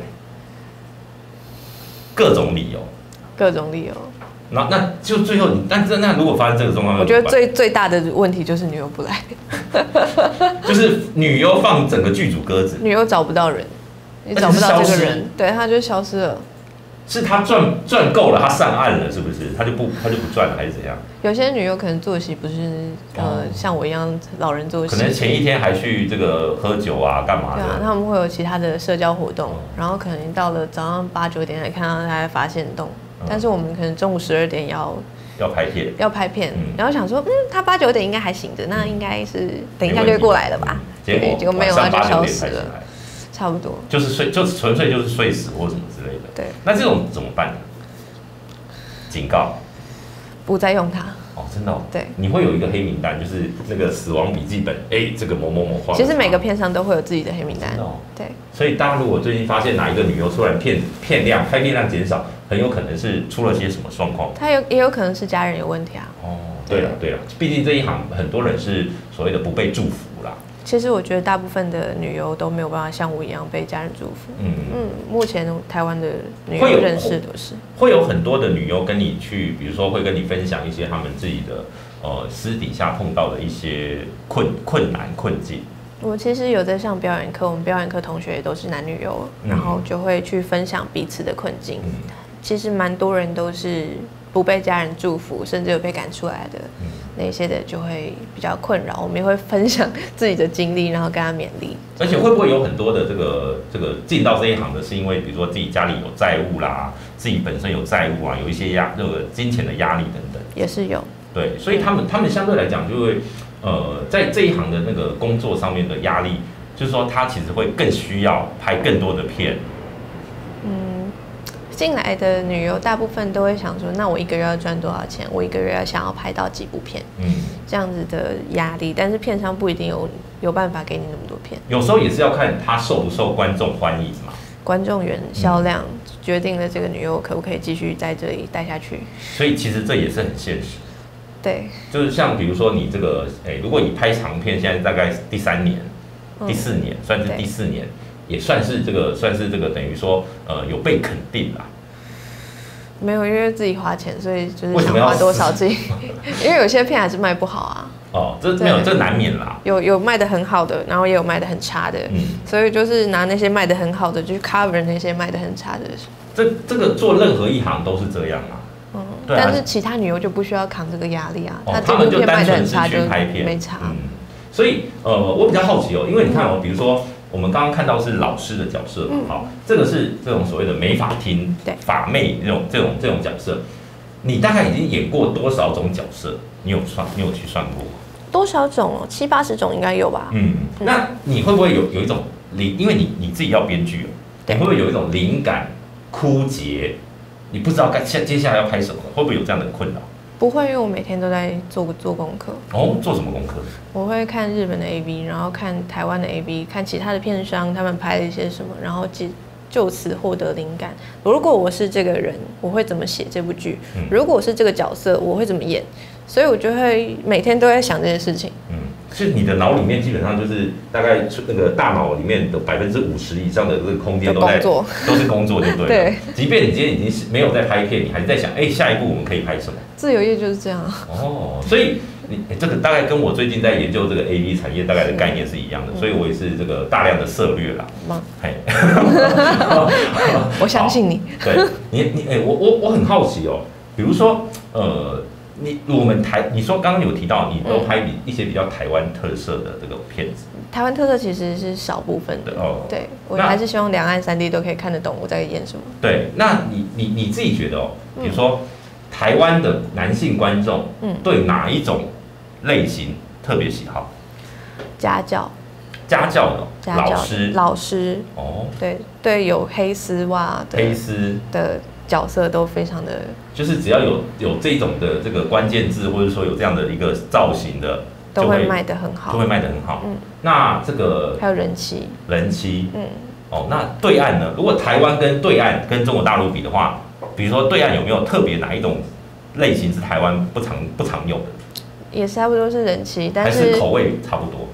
各种理由。 各种理由。 那那就最后你，但是那如果发生这个状况， 我觉得最最大的问题就是女优不来， 就是女优放整个剧组鸽子， 女优找不到人，你找不到这个人，对，他就消失了。 是他赚赚够了，他上岸了，是不是？他就不他就不赚了，还是怎样？ 有些女优可能作息不是呃、哦、像我一样老人作息， 可能前一天还去这个喝酒啊，干嘛的？ 对啊，他们会有其他的社交活动，哦、然后可能到了早上八九点才看到他在发现动。但是我们可能中午十二点要要拍片， 要拍片，嗯、然后想说，嗯，他八九点应该还醒着，那应该是等一下就会过来了吧？ 结果结果没有，他就消失了，差不多。 就是睡，就是纯粹就是睡死或什么之类的。 对， 那这种怎么办呢？警告， 不再用它。 哦，真的、哦。 对， 你会有一个黑名单，就是那个死亡笔记本，哎、欸，这个某某某画。 其实每个片商都会有自己的黑名单。 哦、 对。 所以大家如果最近发现哪一个女优突然片片量拍片量减少，很有可能是出了些什么状况。 他有也有可能是家人有问题啊。 哦，对了对了，毕竟这一行很多人是所谓的不被祝福啦。 其实我觉得大部分的女优都没有办法像我一样被家人祝福。嗯嗯，目前台湾的女优认识都是会有很多的女优跟你去，比如说会跟你分享一些他们自己的呃私底下碰到的一些困困难困境。 我其实有在上表演课，我们表演课同学也都是男女优，嗯、然后就会去分享彼此的困境。嗯、其实蛮多人都是不被家人祝福，甚至有被赶出来的。嗯那些的就会比较困扰，我们也会分享自己的经历，然后跟他勉励。 而且会不会有很多的这个这个进到这一行的，是因为比如说自己家里有债务啦，自己本身有债务啊，有一些压这个金钱的压力等等， 也是有。 对，所以他们他们相对来讲就会呃在这一行的那个工作上面的压力，就是说他其实会更需要拍更多的片。 嗯。进来的女优大部分都会想说，那我一个月要赚多少钱？我一个月要想要拍到几部片？嗯，这样子的压力，但是片商不一定有有办法给你那么多片。 有时候也是要看他受不受观众欢迎嘛。 观众缘、销量、嗯、决定了这个女优可不可以继续在这里待下去。 所以其实这也是很现实。 对， 就是像比如说你这个，哎、欸，如果你拍长片，现在大概第三年、嗯、第四年，算是第四年。也算是这个，算是这个，等于说，呃，有被肯定啦。 没有，因为自己花钱，所以就是想花多少自己。因为有些片还是卖不好啊。 哦，这没有，这难免啦。 有有卖的很好的，然后也有卖的很差的。嗯。所以就是拿那些卖的很好的，去 cover 那些卖的很差的。 这这个做任何一行都是这样啊。 嗯。对啊、但是其他女优就不需要扛这个压力啊。 哦、 她这部片卖的很差，就拍片没差。 嗯。所以呃，我比较好奇哦，因为你看哦，比如说。我们刚刚看到是老师的角色，好、嗯，这个是这种所谓的美发厅、法妹这种这种这种角色，你大概已经演过多少种角色？你有算？你有去算过？ 多少种哦？七八十种应该有吧？ 嗯，那你会不会有有一种灵？因为你你自己要编剧哦，你会不会有一种灵感枯竭？你不知道该接接下来要拍什么，会不会有这样的困扰？ 不会，因为我每天都在做做功课。 哦，做什么功课？ 我会看日本的 A V， 然后看台湾的 A V， 看其他的片商他们拍了一些什么，然后就就此获得灵感。如果我是这个人，我会怎么写这部剧？嗯、如果我是这个角色，我会怎么演？所以我就会每天都在想这些事情。嗯， 是你的脑里面基本上就是大概那个大脑里面的百分之五十以上的这个空间都在都是工作，就对了。对，即便你今天已经没有在拍片，你还是在想，哎、欸，下一步我们可以拍什么？ 自由业就是这样。 哦，所以你、欸、这个大概跟我最近在研究这个 A V 产业大概的概念是一样的，所以我也是这个大量的涉略啦。 吗？ 嘿， 我相信你。 对你，你哎、欸，我我我很好奇哦，比如说呃。你我们台，你说刚刚有提到，你都拍一些比较台湾特色的这个片子。 嗯、台湾特色其实是少部分的哦。对，我还是希望两岸三地都可以看得懂我在演什么。 对，那你你你自己觉得哦，比如说、嗯、台湾的男性观众，嗯，对哪一种类型特别喜好？ 家教。 家教的、哦、 家教的老师。 老师。哦。对对，有黑丝袜的。 黑丝的。角色都非常的， 就是只要有有这种的这个关键字，或者说有这样的一个造型的， 都会卖得很好， 都会卖得很好。嗯，那这个还有人妻， 人妻，嗯，哦，那对岸呢？如果台湾跟对岸跟中国大陆比的话，比如说对岸有没有特别哪一种类型是台湾不常不常用的？ 也是差不多是人妻，但是还是口味差不多。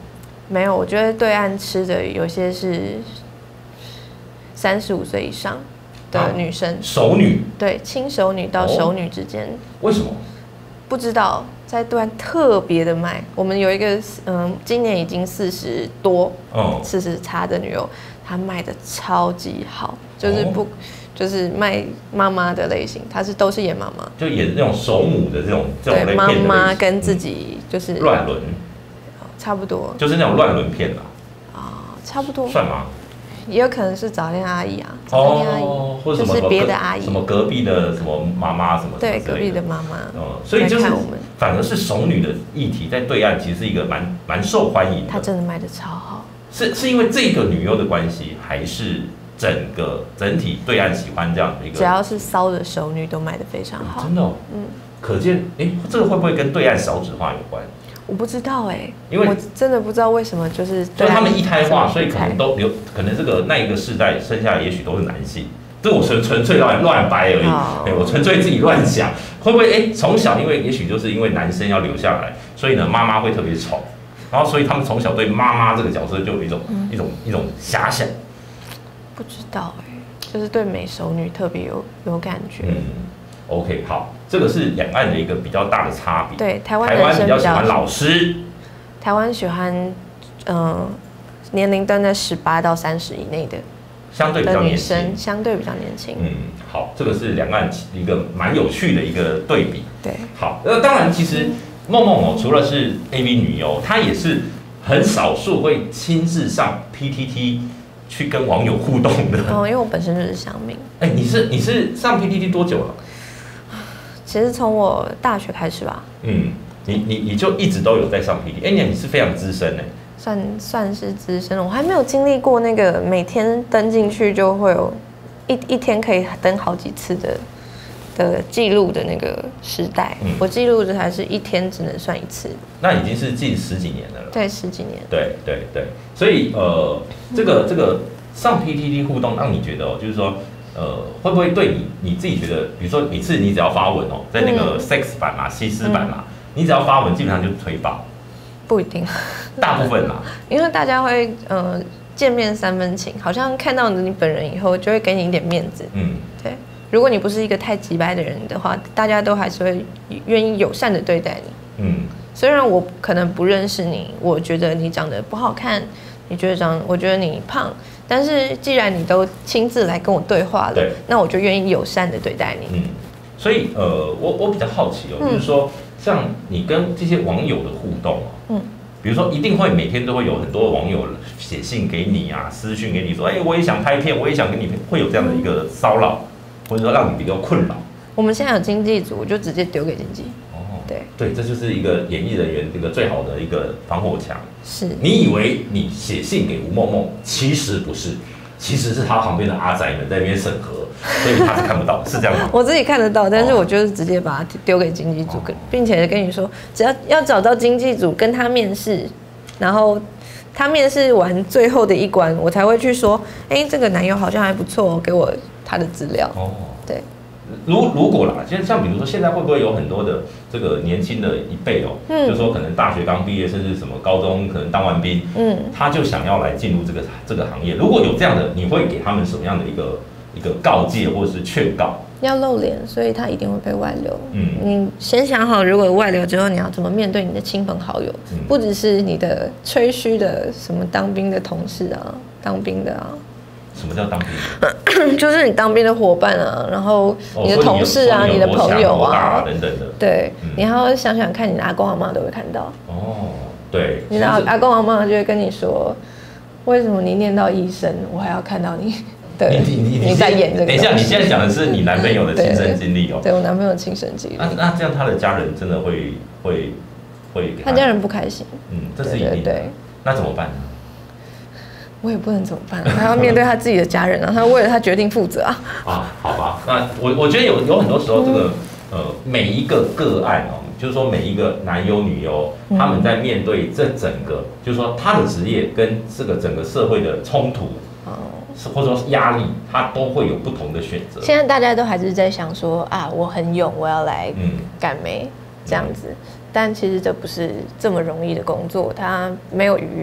没有，我觉得对岸吃的有些是三十五岁以上的女生，啊、 熟女， 对，轻熟女到熟女之间、哦。 为什么？ 不知道，在对岸特别的卖。我们有一个，嗯，今年已经四十多，四十差的女友，她卖的超级好，就是不。哦就是卖妈妈的类型，她是都是演妈妈， 就演那种手母的这种这种类片的妈妈跟自己就是乱伦， 差不多， 就是那种乱伦片啦。 啊，差不多算吗？ 也有可能是早恋阿姨啊，早恋阿姨， 哦，或者就是别的阿姨， 什么隔壁的什么妈妈什么， 对，隔壁的妈妈。 嗯，所以就是反而是熟女的议题在对岸其实是一个蛮蛮受欢迎的。 她真的卖的超好， 是是因为这个女优的关系，还是？整个整体对岸喜欢这样的一个， 只要是骚的熟女都卖得非常好， 真的、哦，嗯，可见，哎、欸，这个会不会跟对岸少子化有关？ 我不知道哎、欸， 因为我真的不知道为什么，就是所以他们一胎化，所以可能都留，可能这个那一个世代生下来也许都是男性，这我纯纯粹乱乱掰而已，哎、oh. ，我纯粹自己乱想，会不会哎从、欸、小因为也许就是因为男生要留下来，所以呢妈妈会特别丑，然后所以他们从小对妈妈这个角色就有一种、嗯、一种一种遐想。 不知道哎、欸，就是对美熟女特别有有感觉。 嗯 ，OK， 好，这个是两岸的一个比较大的差别。 对，台湾台湾比较喜欢老师， 台湾喜欢嗯、呃、年龄段在十八到三十以内的， 相对比较年轻， 相对比较年轻。 嗯，好，这个是两岸一个蛮有趣的一个对比。 对， 好，那当然其实梦梦哦，除了是 A V 女优，她也是很少数会亲自上 P T T。去跟网友互动的哦，因为我本身就是乡民。 哎、欸，你是你是上 P T T 多久了？ 其实从我大学开始吧。 嗯，你你你就一直都有在上 P T T， 哎、欸，你是非常资深哎。 算算是资深，我还没有经历过那个每天登进去就会有一一天可以登好几次的的记录的那个时代。嗯、我记录的还是一天只能算一次。 那已经是近十几年了。 对，十几年。 对对对，所以呃，这个这个上 P T T 互动，让你觉得哦，就是说，呃，会不会对你你自己觉得，比如说每次你只要发文哦，在那个 sex 版嘛、西施版嘛，你只要发文，基本上就推爆。 不一定， 大部分啦， 因为大家会呃见面三分情，好像看到你本人以后，就会给你一点面子。嗯，对。如果你不是一个太直白的人的话，大家都还是会愿意友善的对待你。嗯。虽然我可能不认识你，我觉得你长得不好看，你觉得长，我觉得你胖，但是既然你都亲自来跟我对话了，那我就愿意友善的对待你。嗯， 所以呃，我我比较好奇哦，嗯、就是说像你跟这些网友的互动哦，嗯，比如说一定会每天都会有很多网友写信给你啊，私讯给你说，哎、欸，我也想拍片，我也想跟你会有这样的一个骚扰，或者说让你比较困扰。 我们现在有经纪组，我就直接丢给经纪。对对，这就是一个演艺人员这个最好的一个防火墙。 是你以为你写信给吴梦梦，其实不是，其实是他旁边的阿宅们在那边审核，所以他是看不到，是这样吗？ 我自己看得到，但是我就是直接把它丢给经纪组，哦、并且跟你说，只要要找到经纪组跟他面试，然后他面试完最后的一关，我才会去说，哎、欸，这个男友好像还不错，给我他的资料。哦，对。 如如果啦，像像比如说现在会不会有很多的这个年轻的一辈哦、喔，嗯，就说可能大学刚毕业，甚至什么高中可能当完兵，嗯，他就想要来进入这个这个行业。如果有这样的，你会给他们什么样的一个一个告诫或者是劝告？ 要露脸，所以他一定会被外流。嗯，你先想好，如果外流之后，你要怎么面对你的亲朋好友？嗯、不只是你的吹嘘的什么当兵的同事啊，当兵的啊。 什么叫当兵？ 就是你当兵的伙伴啊，然后你的同事啊，哦、你, 你的朋友啊， 等等的。 对，嗯、你还要想想看，你的阿公阿嬤都会看到。 哦，对。 你的阿阿公阿嬤就会跟你说，为什么你念到医生，我还要看到你？对， 你你 你, 你在演这个。 等一下，你现在讲的是你男朋友的亲身经历哦。 对，我男朋友的亲身经历。 那那这样他的家人真的会会会他？他家人不开心。 嗯，这是一定的。对对对，那怎么办呢？ 我也不能怎么办，他要面对他自己的家人啊，他为了他决定负责啊。 啊，好吧，那我我觉得有有很多时候，这个、嗯、呃每一个个案哦，就是说每一个男优女优，他们在面对这整个，就是说他的职业跟这个整个社会的冲突，哦，或者说是压力，他都会有不同的选择。 现在大家都还是在想说啊，我很勇，我要来赶媒、嗯、这样子。但其实这不是这么容易的工作，它没有愉悦，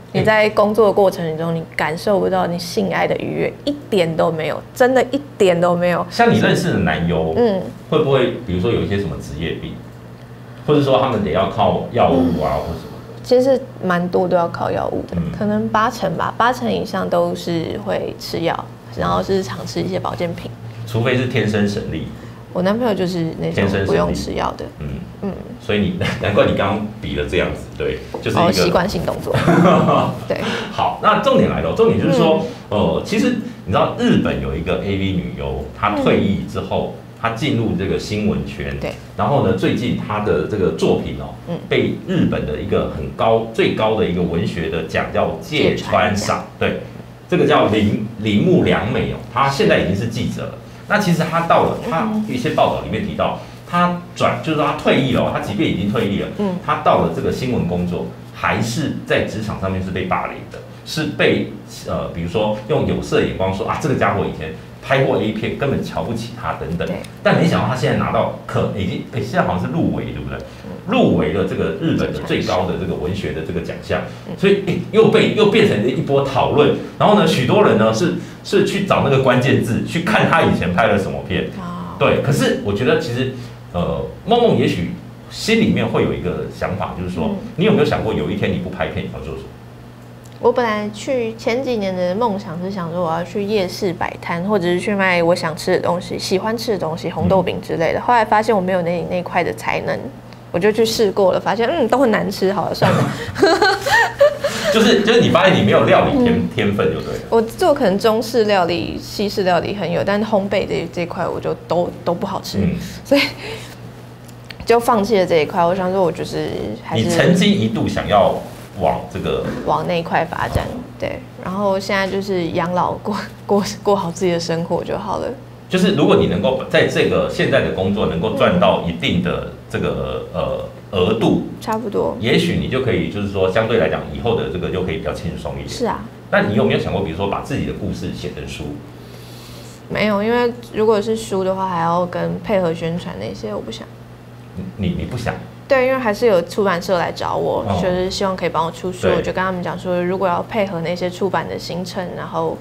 你在工作的过程中，你感受不到你性爱的愉悦，一点都没有，真的一点都没有。 像你认识的男优，嗯，会不会比如说有一些什么职业病，或者说他们得要靠药物啊，嗯、或什么的？ 其实蛮多都要靠药物的，嗯、可能八成吧，八成以上都是会吃药，然后是常吃一些保健品， 除非是天生神力。 我男朋友就是那种不用吃药的，嗯嗯，所以你难怪你刚刚比了这样子，对，就是一个习惯性动作。对， 好，那重点来了，重点就是说，嗯、呃，其实你知道日本有一个 A V 女优，她退役之后，她进入这个新闻圈，对，然后呢，最近她的这个作品哦，嗯，被日本的一个很高最高的一个文学的奖叫芥川赏，对，这个叫铃铃木良美哦，她现在已经是记者了。那其实他到了，他一些报道里面提到，他转就是说他退役了，他即便已经退役了，嗯，他到了这个新闻工作，还是在职场上面是被霸凌的，是被呃，比如说用有色眼光说啊，这个家伙以前拍过 A 片，根本瞧不起他等等。但没想到他现在拿到可已经，哎，现在好像是入围，对不对？入围了这个日本的最高的这个文学的这个奖项，所以哎，又被又变成了一波讨论。然后呢，许多人呢是是去找那个关键字，去看他以前拍了什么片。对，可是我觉得其实呃，梦梦也许心里面会有一个想法，就是说，你有没有想过有一天你不拍片，你要做什么？ 我本来去前几年的梦想是想说我要去夜市摆摊，或者是去卖我想吃的东西、喜欢吃的东西，红豆饼之类的。后来发现我没有那那块的才能。我就去试过了，发现嗯都很难吃，好了算了。 就是就是你发现你没有料理天、嗯、天分就对了。 我做可能中式料理、西式料理很有，但是烘焙这这一块我就都都不好吃，嗯、所以就放弃了这一块。我想说，我就是还是你曾经一度想要往这个往那一块发展，对。然后现在就是养老过过过好自己的生活就好了。 就是如果你能够在这个现在的工作能够赚到一定的这个呃额度， 差不多， 也许你就可以就是说相对来讲以后的这个就可以比较轻松一点。 是啊。 但你有没有想过，比如说把自己的故事写成书？ 没有，因为如果是书的话，还要跟配合宣传那些，我不想。 你你不想？ 对，因为还是有出版社来找我，哦、就是希望可以帮我出书，我就跟他们讲说，如果要配合那些出版的行程，然后。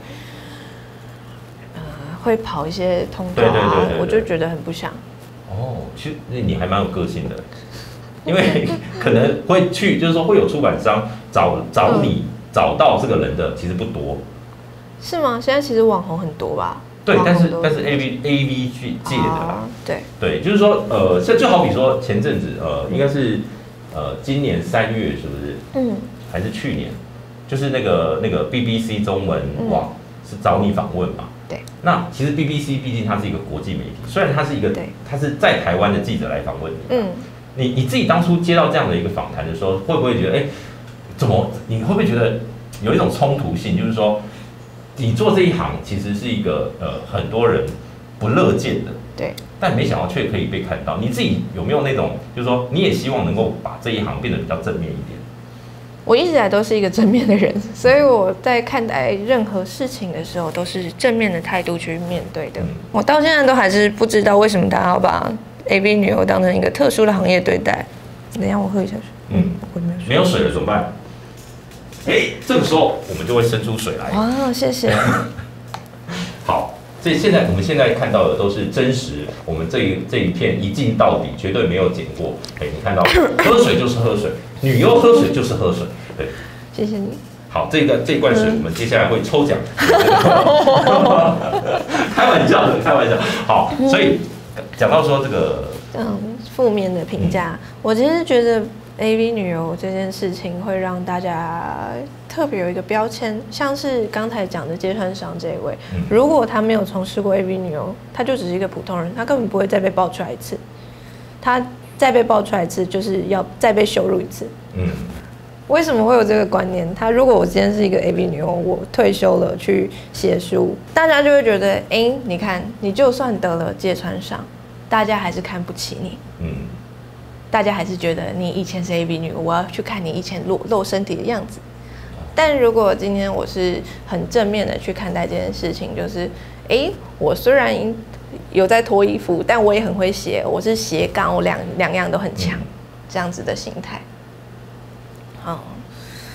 会跑一些通告啊，我就觉得很不想。 哦，其实你还蛮有个性的，因为可能会去，就是说会有出版商找找你、嗯、找到这个人的，其实不多。 是吗？现在其实网红很多吧？ 对，但是但是 A V A V 去界的啦， 哦、对对，就是说呃，这就好比说前阵子呃，应该是呃今年三月是不是？嗯，还是去年？就是那个那个 B B C 中文网、嗯、是找你访问嘛？ 对， 那其实 B B C 毕竟它是一个国际媒体，虽然它是一个，它是在台湾的记者来访问你，嗯，你你自己当初接到这样的一个访谈的时候，会不会觉得，哎，怎么？你会不会觉得有一种冲突性？就是说，你做这一行其实是一个呃很多人不乐见的， 对， 但没想到却可以被看到。你自己有没有那种，就是说你也希望能够把这一行变得比较正面一点？ 我一直以来都是一个正面的人，所以我在看待任何事情的时候都是正面的态度去面对的。嗯、我到现在都还是不知道为什么大家要把 A V 女优当成一个特殊的行业对待。等一下我喝一下水。 嗯，我没有水。没有水了怎么办？哎、欸，这个时候我们就会生出水来。 哇，谢谢。 好。所以现在我们现在看到的都是真实，我们这一这一片一镜到底，绝对没有剪过。哎，你看到喝水就是喝水，女优喝水就是喝水，对。 谢谢你。 好，这个这一罐水我们接下来会抽奖。开玩笑的，开玩笑。好，所以讲到说这个嗯负面的评价，嗯、我其实觉得 A V 女优这件事情会让大家特别有一个标签，像是刚才讲的芥川赏这一位，嗯、如果他没有从事过 A V 女优，他就只是一个普通人，他根本不会再被爆出来一次。他再被爆出来一次，就是要再被羞辱一次。嗯，为什么会有这个观念？他如果我今天是一个 A V 女优，我退休了去写书，大家就会觉得，哎、欸，你看，你就算得了芥川赏，大家还是看不起你。嗯。大家还是觉得你以前是 A V 女优，我要去看你以前露露身体的样子。但如果今天我是很正面的去看待这件事情，就是，哎、欸，我虽然有在脱衣服，但我也很会写，我是斜杠，我两两样都很强，这样子的心态。好，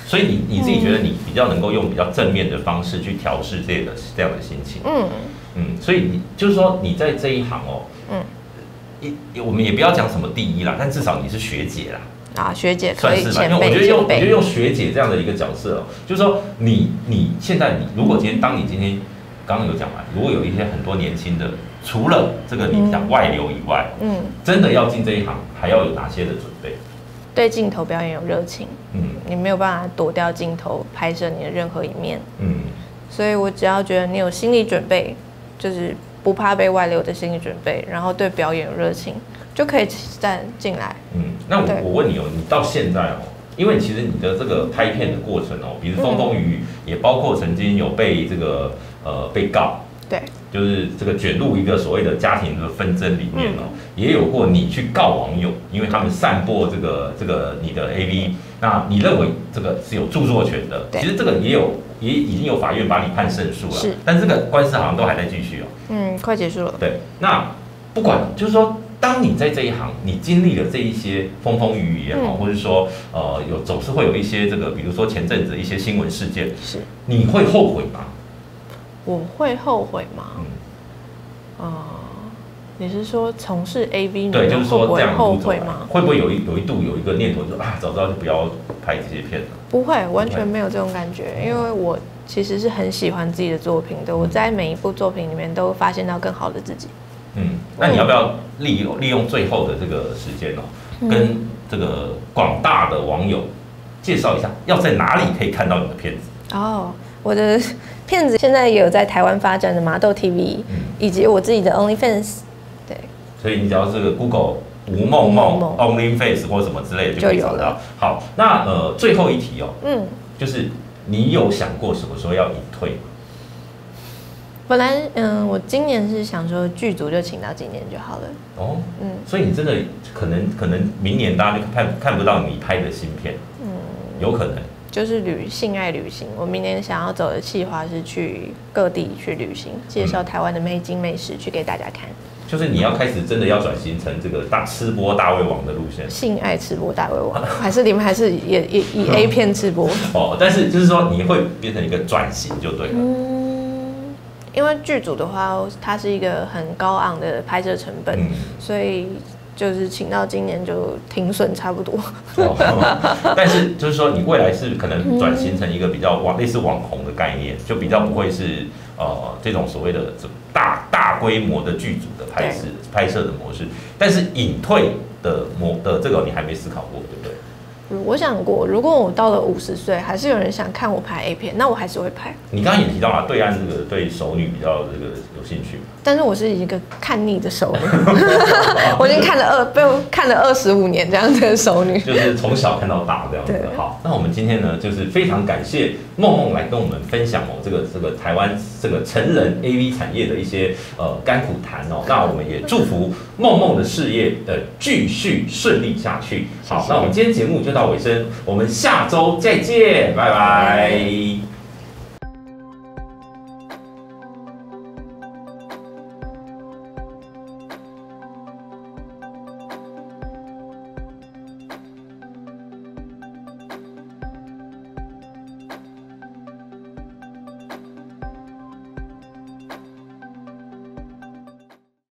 所以你你自己觉得你比较能够用比较正面的方式去调试这个这样的心情。嗯嗯，所以你就是说你在这一行哦，嗯，一我们也不要讲什么第一啦，但至少你是学姐啦。 啊，学姐可以算是吧，因为我觉得用我觉得用学姐这样的一个角色哦，就是说你你现在你如果今天当你今天刚刚有讲嘛，如果有一些很多年轻的，除了这个你讲外流以外，嗯，真的要进这一行，还要有哪些的准备？ 对镜头表演有热情，嗯，你没有办法躲掉镜头拍摄你的任何一面，嗯，所以我只要觉得你有心理准备，就是不怕被外流的心理准备，然后对表演有热情。就可以再进来。嗯， 那我我问你哦，你到现在哦，因为其实你的这个拍片的过程哦，比如风风雨雨，也包括曾经有被这个呃被告， 对， 就是这个卷入一个所谓的家庭的纷争里面哦，也有过你去告网友，因为他们散播这个这个你的 A V， 那你认为这个是有著作权的，其实这个也有也已经有法院把你判胜诉了，是，但这个官司好像都还在继续哦。 嗯，快结束了。 对，那不管就是说。当你在这一行，你经历了这一些风风雨雨也好，嗯、或者说呃有总是会有一些这个，比如说前阵子一些新闻事件，是你会后悔吗？ 我会后悔吗？嗯，呃，你是说从事 A V 对，就是说这样后悔吗？ 会不会有一有一度有一个念头，就啊，早知道就不要拍这些片了？ 不会，完全没有这种感觉，因为我其实是很喜欢自己的作品的，我在每一部作品里面都发现到更好的自己。 嗯，那你要不要利用利用最后的这个时间哦，跟这个广大的网友介绍一下，要在哪里可以看到你的片子？ 哦，我的片子现在也有在台湾发展的麻豆 T V，、嗯、以及我自己的 OnlyFans， 对。 所以你只要是 Google 吴梦梦 OnlyFans 或什么之类的就可以找到。好，那呃最后一题哦，嗯，就是你有想过什么时候要隐退吗？ 本来，嗯，我今年是想说剧组就请到今年就好了。哦， 嗯，所以你真的可能可能明年大家就看看不到你拍的新片，嗯，有可能。 就是旅性爱旅行，我明年想要走的计划是去各地去旅行，介绍台湾的美景美食去给大家看。 就是你要开始真的要转型成这个大吃播大胃王的路线， 性爱吃播大胃王，还是你们还是也也以 A 片吃播？ 哦，但是就是说你会变成一个转型就对了。 嗯。因为剧组的话，它是一个很高昂的拍摄成本，嗯、所以就是请到今年就停损差不多。 哦、但是就是说，你未来是可能转型成一个比较网类似网红的概念，就比较不会是呃这种所谓的大大规模的剧组的拍摄拍摄的模式。但是隐退的模的这个你还没思考过，对不对？ 我想过，如果我到了五十岁，还是有人想看我拍 A 片，那我还是会拍。 你刚刚也提到了，对岸这个对熟女比较这个有兴趣， 但是我是一个看腻的熟女，我已经看了二被我看了二十五年这样子的熟女， 就是从小看到大这样子。好，那我们今天呢，就是非常感谢梦梦来跟我们分享哦，这个这个台湾这个成人 A V 产业的一些呃甘苦谈哦。那我们也祝福梦梦的事业呃继续顺利下去。好，那我们今天节目就到尾声，我们下周再见，拜拜。